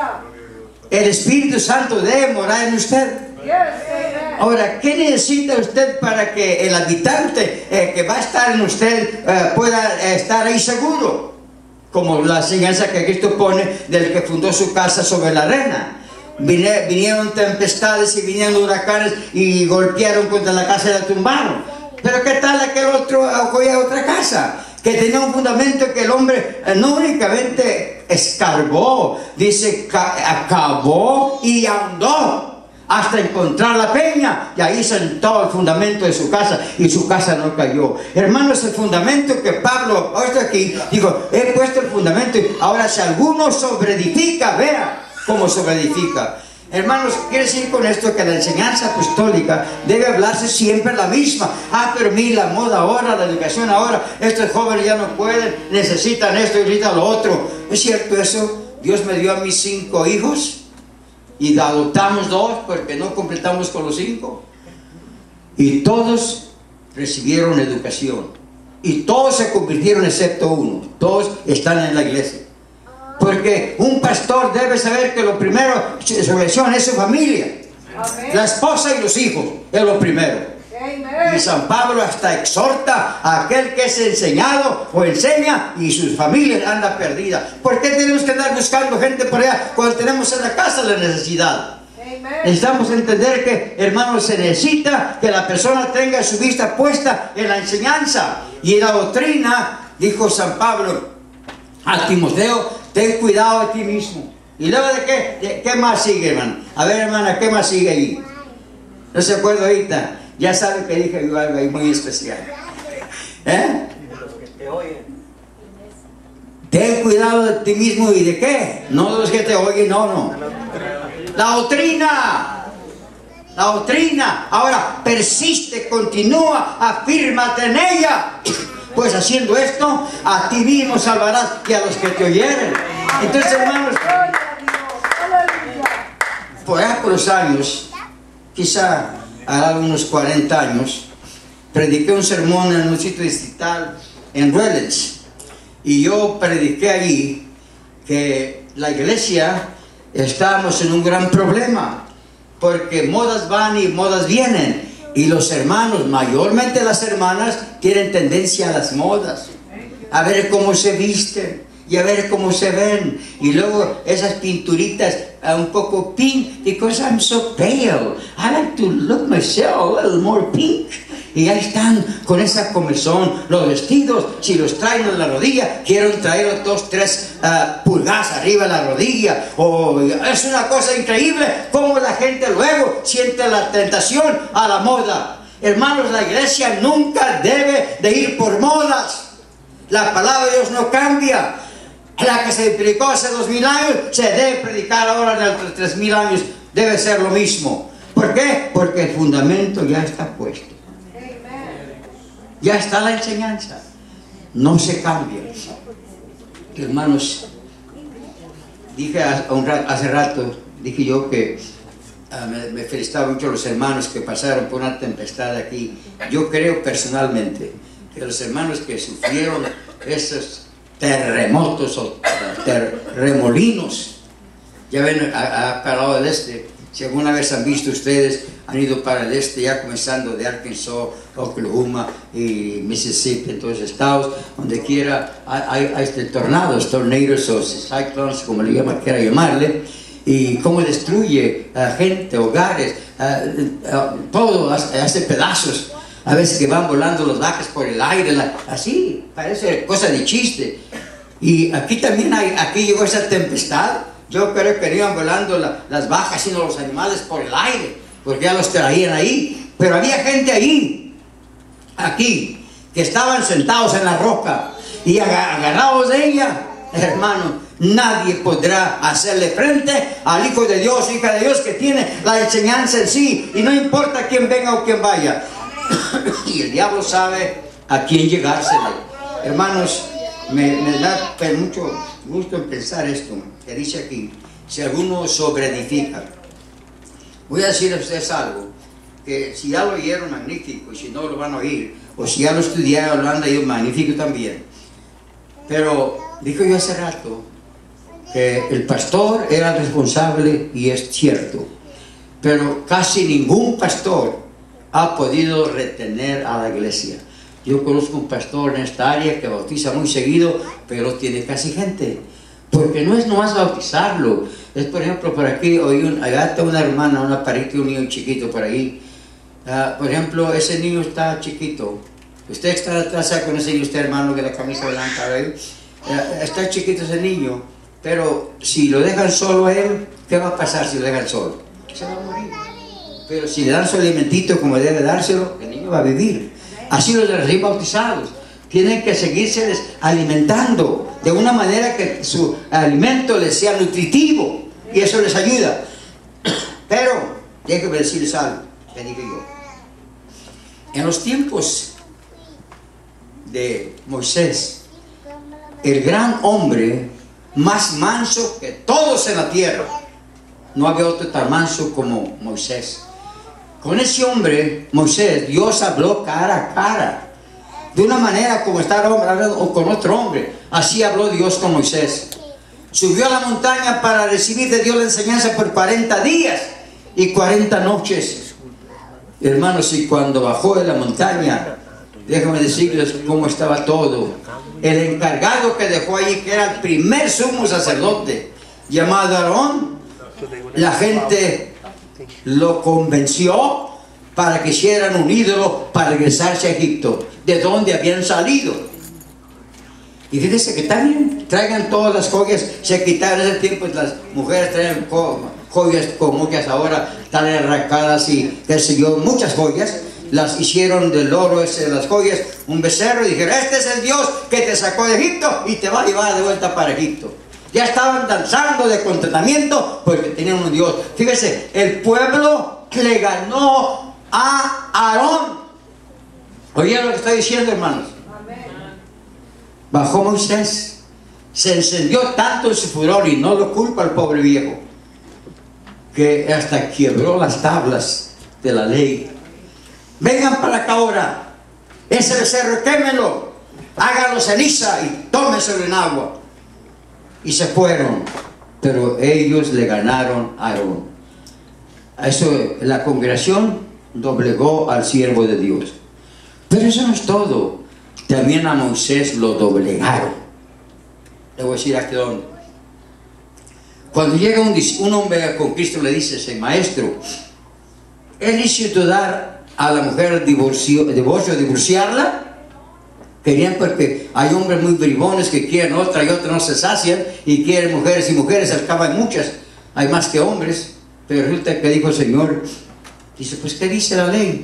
El Espíritu Santo debe morar en usted. Ahora, ¿qué necesita usted para que el habitante eh, que va a estar en usted eh, pueda estar ahí seguro? Como la enseñanza que Cristo pone del que fundó su casa sobre la arena. Vinieron tempestades y vinieron huracanes y golpearon contra la casa y la tumbaron. Pero ¿qué tal aquel otro, aquella otra casa? Que tenía un fundamento que el hombre no únicamente escarbó, dice, acabó y ahondó hasta encontrar la peña, y ahí sentó el fundamento de su casa, y su casa no cayó. Hermanos, el fundamento que Pablo ha puesto aquí, digo, he puesto el fundamento, ahora si alguno sobreedifica, vea cómo sobreedifica. Hermanos, quiere decir con esto que la enseñanza apostólica debe hablarse siempre la misma. Ah, pero mira, la moda ahora, la educación ahora, estos jóvenes ya no pueden, necesitan esto y necesitan lo otro. ¿Es cierto eso? Dios me dio a mis cinco hijos y adoptamos dos porque no completamos con los cinco. Y todos recibieron educación. Y todos se convirtieron excepto uno. Todos están en la iglesia. Porque un pastor debe saber que lo primero, su elección es su familia. Amén. La esposa y los hijos es lo primero. Amén. Y San Pablo hasta exhorta a aquel que es enseñado o enseña y sus familias anda perdida. ¿Por qué tenemos que andar buscando gente por allá cuando tenemos en la casa la necesidad? Amén. Necesitamos entender que, hermanos, se necesita que la persona tenga su vista puesta en la enseñanza y en la doctrina. Dijo San Pablo a Timoteo, ten cuidado de ti mismo. ¿Y luego de qué? ¿De qué más sigue, hermano? A ver, hermana, ¿qué más sigue ahí? No se acuerda ahorita. Ya sabe que dije yo algo ahí muy especial. ¿Eh?
Los que te oyen.
Ten cuidado de ti mismo, ¿y de qué? No de los que te oyen, no, no. La doctrina. la doctrina. Ahora persiste, continúa, afírmate en ella. Pues haciendo esto, a ti mismo salvarás y a los que te oyeren. Entonces, hermanos, por allá por los años, quizá hará unos cuarenta años, prediqué un sermón en un sitio distrital en Redlands. Y yo prediqué allí que la iglesia estábamos en un gran problema, porque modas van y modas vienen, y los hermanos, mayormente las hermanas, tienen tendencia a las modas, a ver cómo se visten y a ver cómo se ven, y luego esas pinturitas uh, un poco pink, because I'm so pale, I like to look myself a little more pink. Y ahí están con esa comezón, los vestidos, si los traen en la rodilla, quieren traer dos, tres uh, pulgadas arriba de la rodilla. Oh, es una cosa increíble cómo la gente luego siente la tentación a la moda. Hermanos, la iglesia nunca debe de ir por modas. La palabra de Dios no cambia. La que se predicó hace dos mil años se debe predicar ahora en los tres mil años. Debe ser lo mismo. ¿Por qué? Porque el fundamento ya está puesto. Ya está la enseñanza, no se cambia. Hermanos, dije hace rato, dije yo que uh, me, me felicitaba mucho a los hermanos que pasaron por una tempestad aquí. Yo creo personalmente que los hermanos que sufrieron esos terremotos o terremolinos, ya ven, acá al lado del este, si alguna vez han visto ustedes, han ido para el este, ya comenzando de Arkansas, Oklahoma y Mississippi, en todos los estados, donde quiera hay, hay este, tornados, tornados o cyclones, como le llama, quiera llamarle, y cómo destruye a gente, hogares, a, a, todo, hace pedazos. A veces que van volando los vacas por el aire, la, así, parece cosa de chiste. Y aquí también hay, aquí llegó esa tempestad. Yo creo que iban volando la, las vacas, sino los animales por el aire, porque ya los traían ahí. Pero había gente ahí, aquí, que estaban sentados en la roca y agarrados de ella, hermano. Nadie podrá hacerle frente al Hijo de Dios, hija de Dios, que tiene la enseñanza en sí, y no importa quién venga o quién vaya. Y el diablo sabe a quién llegársele. Hermanos, me, me da mucho gusto en pensar esto que dice aquí: si alguno sobreedifica. Voy a decir a ustedes algo, que si ya lo oyeron, magnífico, y si no lo van a oír, o si ya lo estudiaron, lo han leído, magnífico también. Pero dijo yo hace rato que el pastor era responsable, y es cierto, pero casi ningún pastor ha podido retener a la iglesia. Yo conozco un pastor en esta área que bautiza muy seguido, pero tiene casi gente, porque no es nomás bautizarlo. Es, por ejemplo, por aquí oí un, allá está una hermana, una parita, un niño chiquito por ahí. Uh, por ejemplo, ese niño está chiquito. Usted está atrás con ese niño, usted hermano, que la camisa blanca, ¿eh? Uh, está chiquito ese niño, pero si lo dejan solo a él, ¿qué va a pasar si lo dejan solo? Se va a morir. Pero si le dan su alimentito como debe dárselo, el niño va a vivir. Así los recién bautizados tienen que seguirse alimentando de una manera que su alimento les sea nutritivo, y eso les ayuda. Pero déjenme decirles algo que digo yo. En los tiempos de Moisés, el gran hombre más manso que todos en la tierra, no había otro tan manso como Moisés. Con ese hombre, Moisés, Dios habló cara a cara, de una manera como estar hablando con otro hombre. Así habló Dios con Moisés. Subió a la montaña para recibir de Dios la enseñanza por cuarenta días y cuarenta noches. Hermanos, y cuando bajó de la montaña, déjenme decirles cómo estaba todo. El encargado que dejó allí, que era el primer sumo sacerdote, llamado Aarón, la gente lo convenció para que hicieran un ídolo para regresarse a Egipto, de donde habían salido. Y fíjense que está bien, traigan todas las joyas. Se quitaron en ese tiempo, las mujeres traen joyas como muchas ahora, están arrancadas y qué sé yo, muchas joyas. Las hicieron del oro ese de las joyas, un becerro, y dijeron: este es el Dios que te sacó de Egipto y te va a llevar de vuelta para Egipto. Ya estaban danzando de contentamiento porque tenían un Dios. Fíjese, el pueblo le ganó a Aarón. ¿Oyeron lo que estoy diciendo, hermanos? Bajó Moisés, se encendió tanto en su furor, y no lo culpa al pobre viejo, que hasta quebró las tablas de la ley. Vengan para acá ahora, ese becerro quémenlo, háganlo ceniza y tómenselo en agua. Y se fueron, pero ellos le ganaron a Aarón. A eso la congregación doblegó al siervo de Dios. Pero eso no es todo, también a Moisés lo doblegaron. Le voy a decir aquí dónde. Cuando llega un, un hombre con Cristo, le dice: ese maestro, él hizo dar a la mujer divorcio, divorcio, divorciarla. Querían, porque hay hombres muy bribones que quieren otra y otra no se sacian, y quieren mujeres y mujeres, al cabo hay muchas, hay más que hombres. Pero resulta que dijo el Señor, dice: pues ¿qué dice la ley?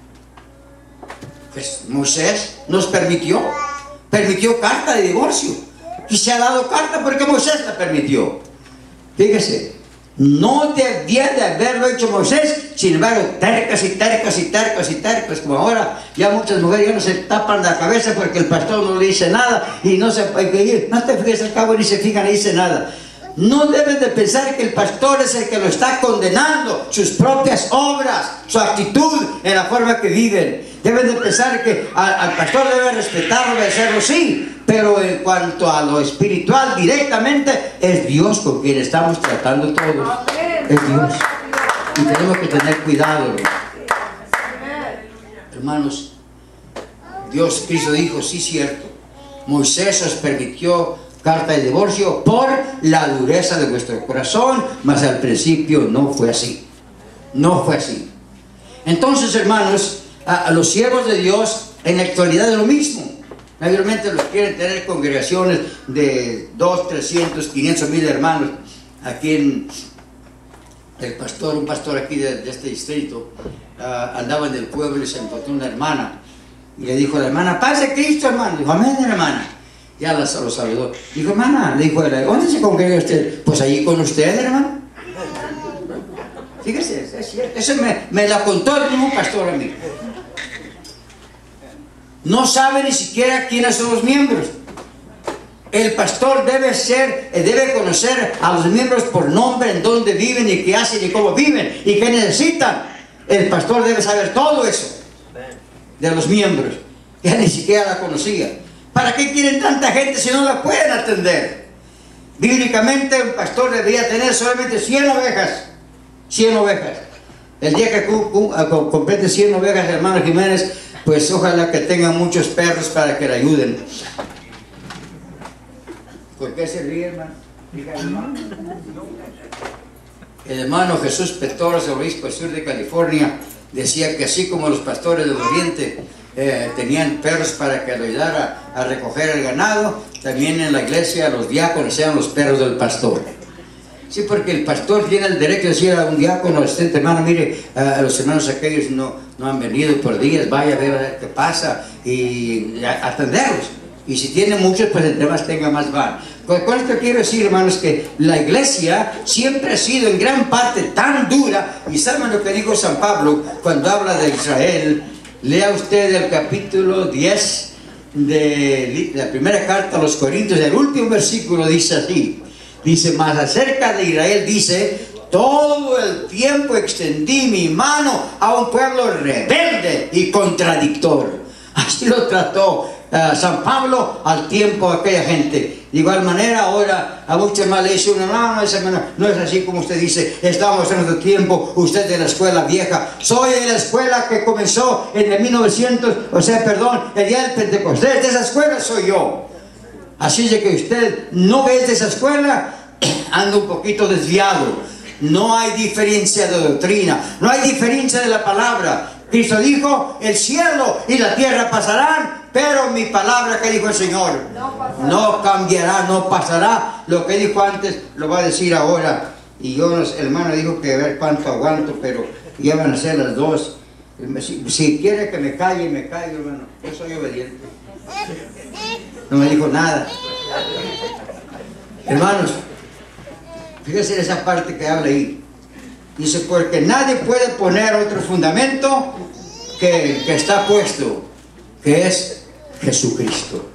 Pues Moisés nos permitió, permitió carta de divorcio, y se ha dado carta porque Moisés la permitió. Fíjese, no debía de haberlo hecho Moisés, sin embargo, tercas y tercas y tercas y tercas, como ahora ya muchas mujeres ya no se tapan la cabeza porque el pastor no le dice nada, y no se puede ir, no te fijes al cabo, ni se fijan, ni dice nada. No deben de pensar que el pastor es el que lo está condenando, sus propias obras, su actitud en la forma que viven. Deben de pensar que al, al pastor debe respetarlo, obedecerlo, sí, pero en cuanto a lo espiritual directamente, es Dios con quien estamos tratando todos. Es Dios. Y tenemos que tener cuidado, hermanos. Dios, Cristo dijo: sí, cierto, Moisés os permitió carta de divorcio por la dureza de vuestro corazón, mas al principio no fue así. No fue así. Entonces, hermanos, a, a los siervos de Dios en la actualidad es lo mismo. Mayormente los quieren tener congregaciones de dos, trescientos, quinientos mil hermanos. Aquí en el pastor, un pastor aquí de, de este distrito, uh, andaba en el pueblo y se encontró una hermana y le dijo a la hermana: paz de Cristo, hermano. Dijo: amén, hermana. Ya lo saludó. Dijo: hermana, le dijo, ¿dónde se congrega usted? Pues allí con usted, hermano. Fíjese, es cierto. Eso me, me la contó el mismo pastor a mí. No sabe ni siquiera quiénes son los miembros. El pastor debe ser, debe conocer a los miembros por nombre, en dónde viven y qué hacen y cómo viven y qué necesitan. El pastor debe saber todo eso de los miembros. Ya ni siquiera la conocía. ¿Para qué quieren tanta gente si no la pueden atender? Bíblicamente, un pastor debería tener solamente cien ovejas. cien ovejas. El día que complete cien ovejas, hermano Jiménez, pues ojalá que tengan muchos perros para que le ayuden. ¿Por qué se ríe, hermano? El hermano Jesús Petores, obispo sur de California, decía que así como los pastores del Oriente eh, tenían perros para que le ayudara a recoger el ganado, también en la iglesia los diáconos sean los perros del pastor. Sí, porque el pastor tiene el derecho de decir a un diácono, asistente, hermano, mire, a los hermanos aquellos no, no han venido por días, vaya a ver, a ver qué pasa y a, a atenderlos. Y si tiene muchos, pues entre más tenga, más van. Con esto quiero decir, hermanos, que la iglesia siempre ha sido en gran parte tan dura. Y saben lo que dijo San Pablo cuando habla de Israel. Lea usted el capítulo diez de la primera carta a los Corintios. El último versículo dice así. Dice: más acerca de Israel, dice: todo el tiempo extendí mi mano a un pueblo rebelde y contradictor. Así lo trató Uh, San Pablo al tiempo de aquella gente. De igual manera, ahora a muchos más le dice uno: no, no, no, no es así como usted dice, estamos en otro tiempo, usted es de la escuela vieja. Soy de la escuela que comenzó en el mil novecientos, o sea, perdón, el día del Pentecostés. De esa escuela soy yo. Así de que usted no es de esa escuela, anda un poquito desviado. No hay diferencia de doctrina, no hay diferencia de la palabra. Cristo dijo: el cielo y la tierra pasarán, pero mi palabra, que dijo el Señor, no, no cambiará, no pasará. Lo que dijo antes lo va a decir ahora. Y yo, el hermano dijo que a ver cuánto aguanto, pero ya van a ser las dos. Si, si quiere que me calle, me callo, hermano. Yo soy obediente. No me dijo nada. Hermanos, fíjense en esa parte que habla ahí. Dice, porque nadie puede poner otro fundamento que, que está puesto, que es Jesucristo.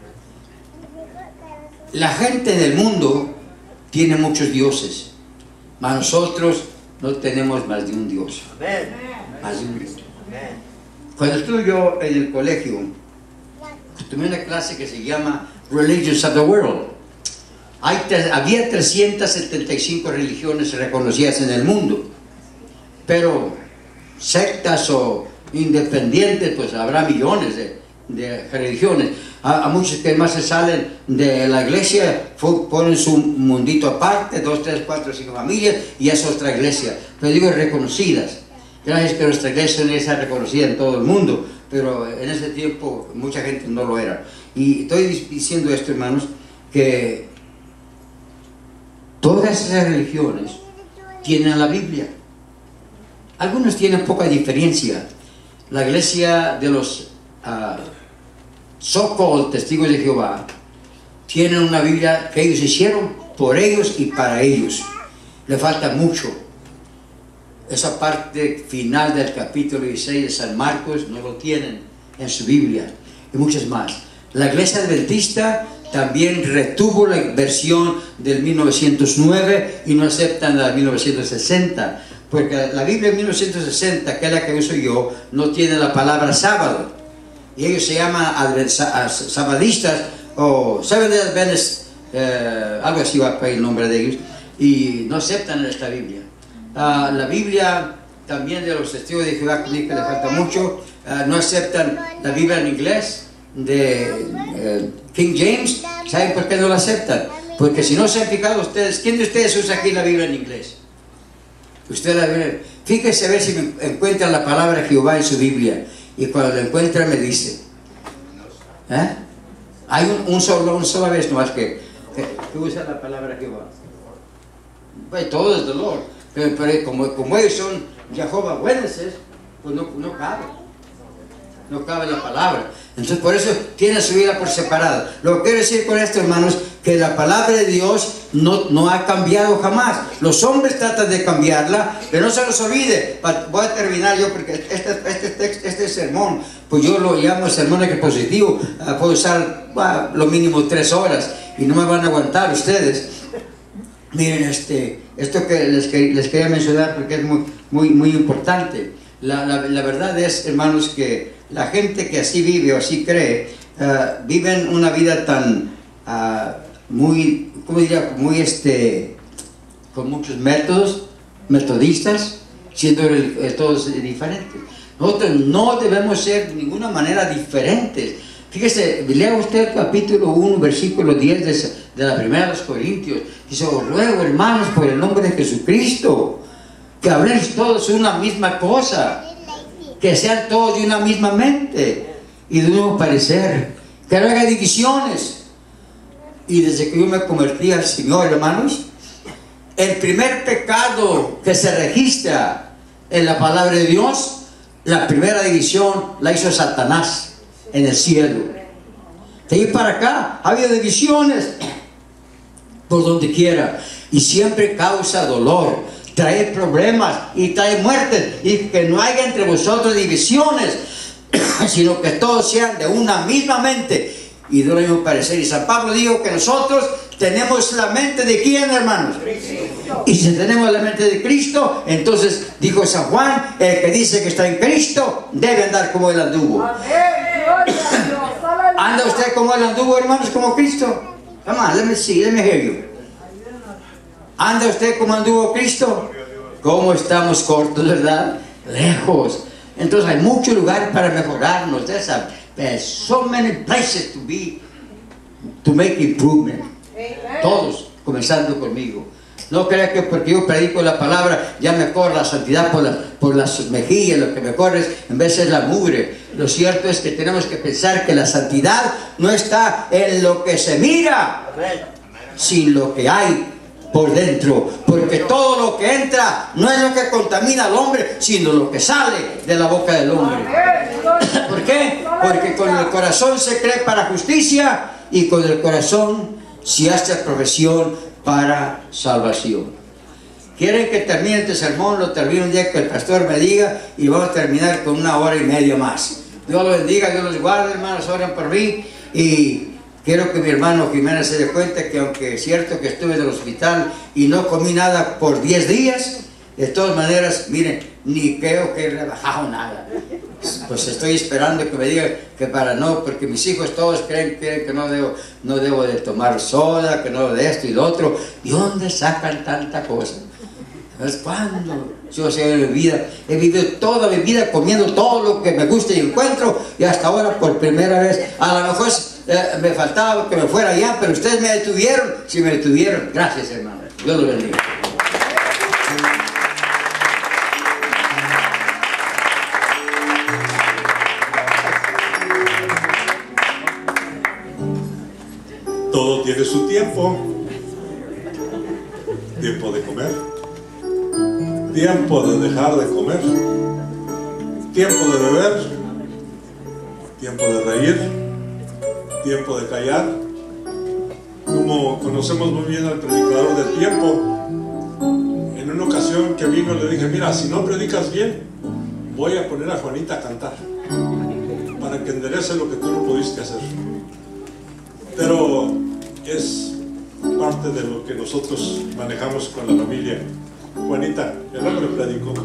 La gente del mundo tiene muchos dioses, mas nosotros no tenemos más de un Dios. Más de un Dios. Cuando estuve yo en el colegio, tuve una clase que se llama Religions of the World. Hay, había trescientas setenta y cinco religiones reconocidas en el mundo, pero sectas o independientes, pues habrá millones de, de religiones. A, a muchos que más se salen de la iglesia, ponen su mundito aparte, dos, tres, cuatro, cinco familias, y es otra iglesia. Pero digo reconocidas. Gracias que nuestra iglesia no es reconocida en todo el mundo, pero en ese tiempo mucha gente no lo era. Y estoy diciendo esto, hermanos, que todas esas religiones tienen la Biblia. Algunos tienen poca diferencia. La iglesia de los uh, so-called testigos de Jehová tienen una Biblia que ellos hicieron por ellos y para ellos. Le falta mucho. Esa parte final del capítulo dieciséis de San Marcos no lo tienen en su Biblia, y muchas más. La iglesia adventista también retuvo la versión del mil novecientos nueve y no aceptan la de mil novecientos sesenta, porque la Biblia de mil novecientos sesenta, que es la que uso yo, no tiene la palabra sábado, y ellos se llaman sabadistas o Seventh-day Adventists, eh, algo así va a ir el nombre de ellos, y no aceptan esta Biblia. Uh, la Biblia también de los testigos de Jehová, que le falta mucho, uh, no aceptan la Biblia en inglés de uh, King James. ¿Saben por qué no la aceptan? Porque si no se han fijado ustedes, ¿quién de ustedes usa aquí la Biblia en inglés? Usted la Biblia, fíjese a ver si me encuentran la palabra Jehová en su Biblia, y cuando la encuentran me dice, ¿eh? Hay un, un solo, un sola vez nomás que, que, que usa la palabra Jehová. Pues todo es dolor. Pero, pero como, como ellos son Jehová Witnesses, pues no, no cabe. No cabe la palabra. Entonces por eso tiene su vida por separado. Lo que quiero decir con esto, hermanos, que la palabra de Dios no, no ha cambiado jamás. Los hombres tratan de cambiarla, pero no se los olvide. Voy a terminar yo porque este, este, este, este sermón, pues yo lo llamo sermón expositivo. Uh, puedo usar uh, lo mínimo tres horas y no me van a aguantar ustedes. Miren, este, esto que les, les quería mencionar porque es muy, muy, muy importante. La, la, la verdad es, hermanos, que la gente que así vive o así cree, uh, viven una vida tan, uh, muy, ¿cómo diría? Muy, este, con muchos métodos, metodistas, siendo el, el, todos diferentes. Nosotros no debemos ser de ninguna manera diferentes. Fíjese, lea usted el capítulo uno, versículo diez de, de la primera de los Corintios. Dice, os ruego, hermanos, por el nombre de Jesucristo, que habléis todos una misma cosa, que sean todos de una misma mente y de un mismo parecer, que no haya divisiones. Y desde que yo me convertí al Señor, hermanos, el primer pecado que se registra en la palabra de Dios, la primera división la hizo Satanás en el cielo. De ahí para acá ha habido divisiones por donde quiera, y siempre causa dolor, trae problemas y trae muertes, y que no haya entre vosotros divisiones, sino que todos sean de una misma mente y de un mismo parecer. Y San Pablo dijo que nosotros tenemos la mente de ¿quién, hermanos? Cristo. Y si tenemos la mente de Cristo, entonces dijo San Juan, el que dice que está en Cristo debe andar como él anduvo. ¿Anda usted como él anduvo, hermanos, como Cristo? Come on, let me see, let me hear you. ¿Anda usted como anduvo Cristo? ¿Cómo estamos cortos, verdad? Lejos. Entonces hay mucho lugar para mejorarnos. There's, a, there's so many places to be, to make improvement. Todos, comenzando conmigo. No crea que porque yo predico la palabra ya me corre la santidad por, la, por las mejillas. Lo que me corre es, en vez de la mugre. Lo cierto es que tenemos que pensar que la santidad no está en lo que se mira, sino lo que hay por dentro, porque todo lo que entra no es lo que contamina al hombre, sino lo que sale de la boca del hombre. ¿Por qué? Porque con el corazón se cree para justicia y con el corazón se hace profesión para salvación. Quieren que termine este sermón, lo termino un día que el pastor me diga, y vamos a terminar con una hora y media más. Dios los bendiga, Dios los guarde, hermanos, oren por mí. Y quiero que mi hermano Jiménez se dé cuenta que aunque es cierto que estuve en el hospital y no comí nada por diez días, de todas maneras, miren, ni creo que he rebajado nada. Pues estoy esperando que me digan que para no, porque mis hijos todos creen, creen que no debo, no debo de tomar soda, que no debo de esto y lo otro. ¿Y dónde sacan tanta cosa? ¿Sabes cuándo? Yo sé, mi vida, he vivido toda mi vida comiendo todo lo que me gusta y encuentro, y hasta ahora por primera vez, a lo mejor eh, me faltaba que me fuera allá, pero ustedes me detuvieron. Si me detuvieron, gracias, hermano. Dios los bendiga.
Todo tiene su tiempo. Tiempo de comer, tiempo de dejar de comer, tiempo de beber, tiempo de reír, tiempo de callar. Como conocemos muy bien al predicador del tiempo, en una ocasión que vino le dije: mira, si no predicas bien, voy a poner a Juanita a cantar para que enderece lo que tú no pudiste hacer. Pero es parte de lo que nosotros manejamos con la familia. Juanita, el hombre predicó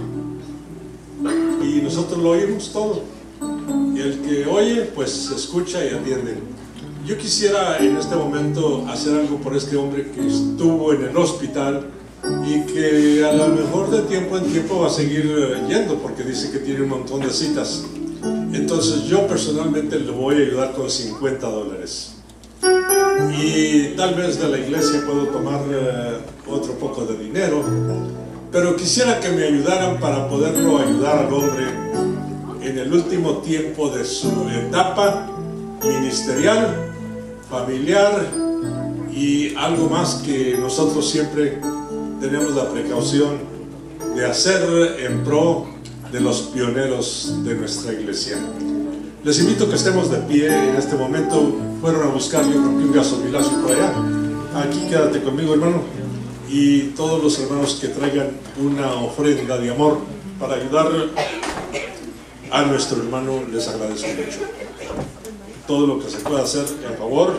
y nosotros lo oímos todo, y el que oye pues escucha y atiende. Yo quisiera en este momento hacer algo por este hombre que estuvo en el hospital y que a lo mejor de tiempo en tiempo va a seguir yendo, porque dice que tiene un montón de citas. Entonces yo personalmente le voy a ayudar con cincuenta dólares. Y tal vez de la iglesia puedo tomar eh, otro poco de dinero, pero quisiera que me ayudaran para poderlo ayudar al hombre en el último tiempo de su etapa ministerial, familiar, y algo más que nosotros siempre tenemos la precaución de hacer en pro de los pioneros de nuestra iglesia. Les invito a que estemos de pie en este momento. Fueron a buscar, yo creo que un gasolinazgo por allá. Aquí quédate conmigo, hermano, y todos los hermanos que traigan una ofrenda de amor para ayudar a nuestro hermano, les agradezco mucho todo lo que se pueda hacer en favor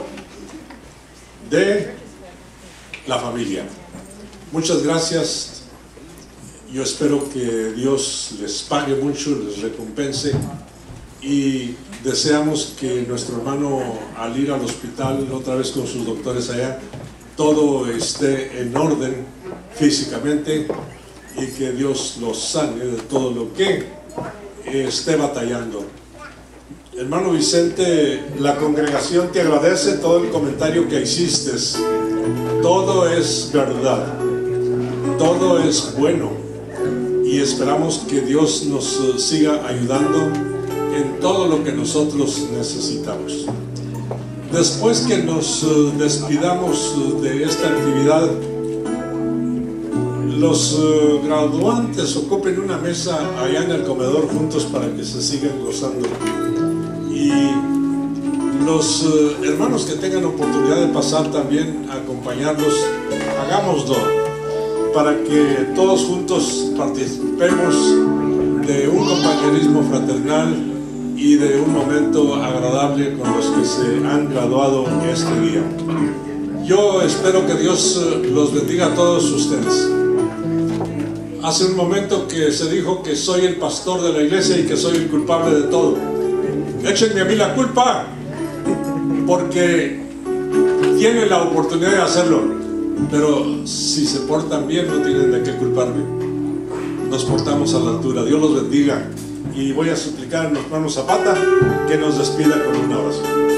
de la familia. Muchas gracias. Yo espero que Dios les pague mucho, les recompense, y deseamos que nuestro hermano, al ir al hospital otra vez con sus doctores allá, todo esté en orden físicamente, y que Dios los sane de todo lo que esté batallando. Hermano Vicente, la congregación te agradece todo el comentario que hiciste. Todo es verdad, todo es bueno, y esperamos que Dios nos siga ayudando en todo lo que nosotros necesitamos. Después que nos despidamos de esta actividad, los graduantes ocupen una mesa allá en el comedor juntos para que se sigan gozando, y los hermanos que tengan oportunidad de pasar también a acompañarlos, hagámoslo para que todos juntos participemos de un compañerismo fraternal y de un momento agradable con los que se han graduado este día. Yo espero que Dios los bendiga a todos ustedes. Hace un momento que se dijo que soy el pastor de la iglesia y que soy el culpable de todo. Échenme a mí la culpa, porque tienen la oportunidad de hacerlo, pero si se portan bien no tienen de qué culparme. Nos portamos a la altura. Dios los bendiga, y voy a suplicar a nuestro hermano Zapata que nos despida con una oración.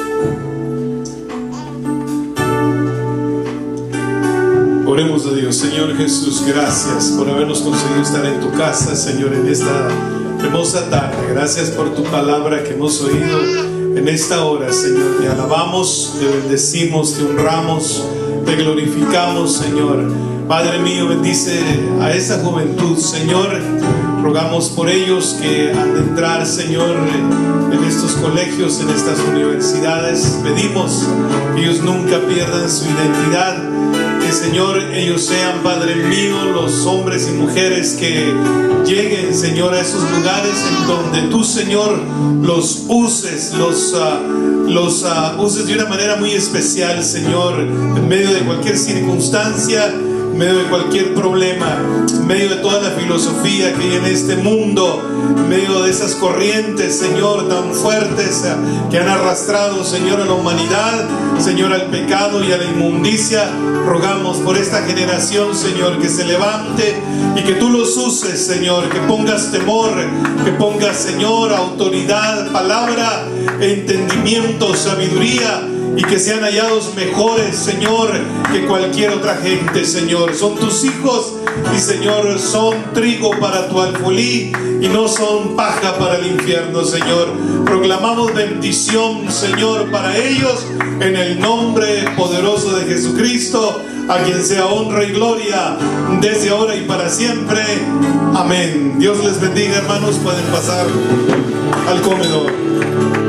Oremos a Dios. Señor Jesús, gracias por habernos conseguido estar en tu casa, Señor, en esta hermosa tarde. Gracias por tu palabra que hemos oído en esta hora, Señor. Te alabamos, te bendecimos, te honramos, te glorificamos, Señor. Padre mío, bendice a esa juventud, Señor. Rogamos por ellos que han de entrar, Señor, en estos colegios, en estas universidades. Pedimos que ellos nunca pierdan su identidad, que que, Señor, ellos sean, Padre mío, los hombres y mujeres que lleguen, Señor, a esos lugares en donde tú, Señor, los uses, los, uh, los uh, uses de una manera muy especial, Señor, en medio de cualquier circunstancia, en medio de cualquier problema, en medio de toda la filosofía que hay en este mundo, en medio de esas corrientes, Señor, tan fuertes que han arrastrado, Señor, a la humanidad, Señor, al pecado y a la inmundicia. Rogamos por esta generación, Señor, que se levante y que tú los uses, Señor, que pongas temor, que pongas, Señor, autoridad, palabra, entendimiento, sabiduría, y que sean hallados mejores, Señor, que cualquier otra gente, Señor. Son tus hijos y, Señor, son trigo para tu alfolí y no son paja para el infierno, Señor. Proclamamos bendición, Señor, para ellos en el nombre poderoso de Jesucristo, a quien sea honra y gloria desde ahora y para siempre. Amén. Dios les bendiga, hermanos. Pueden pasar al comedor.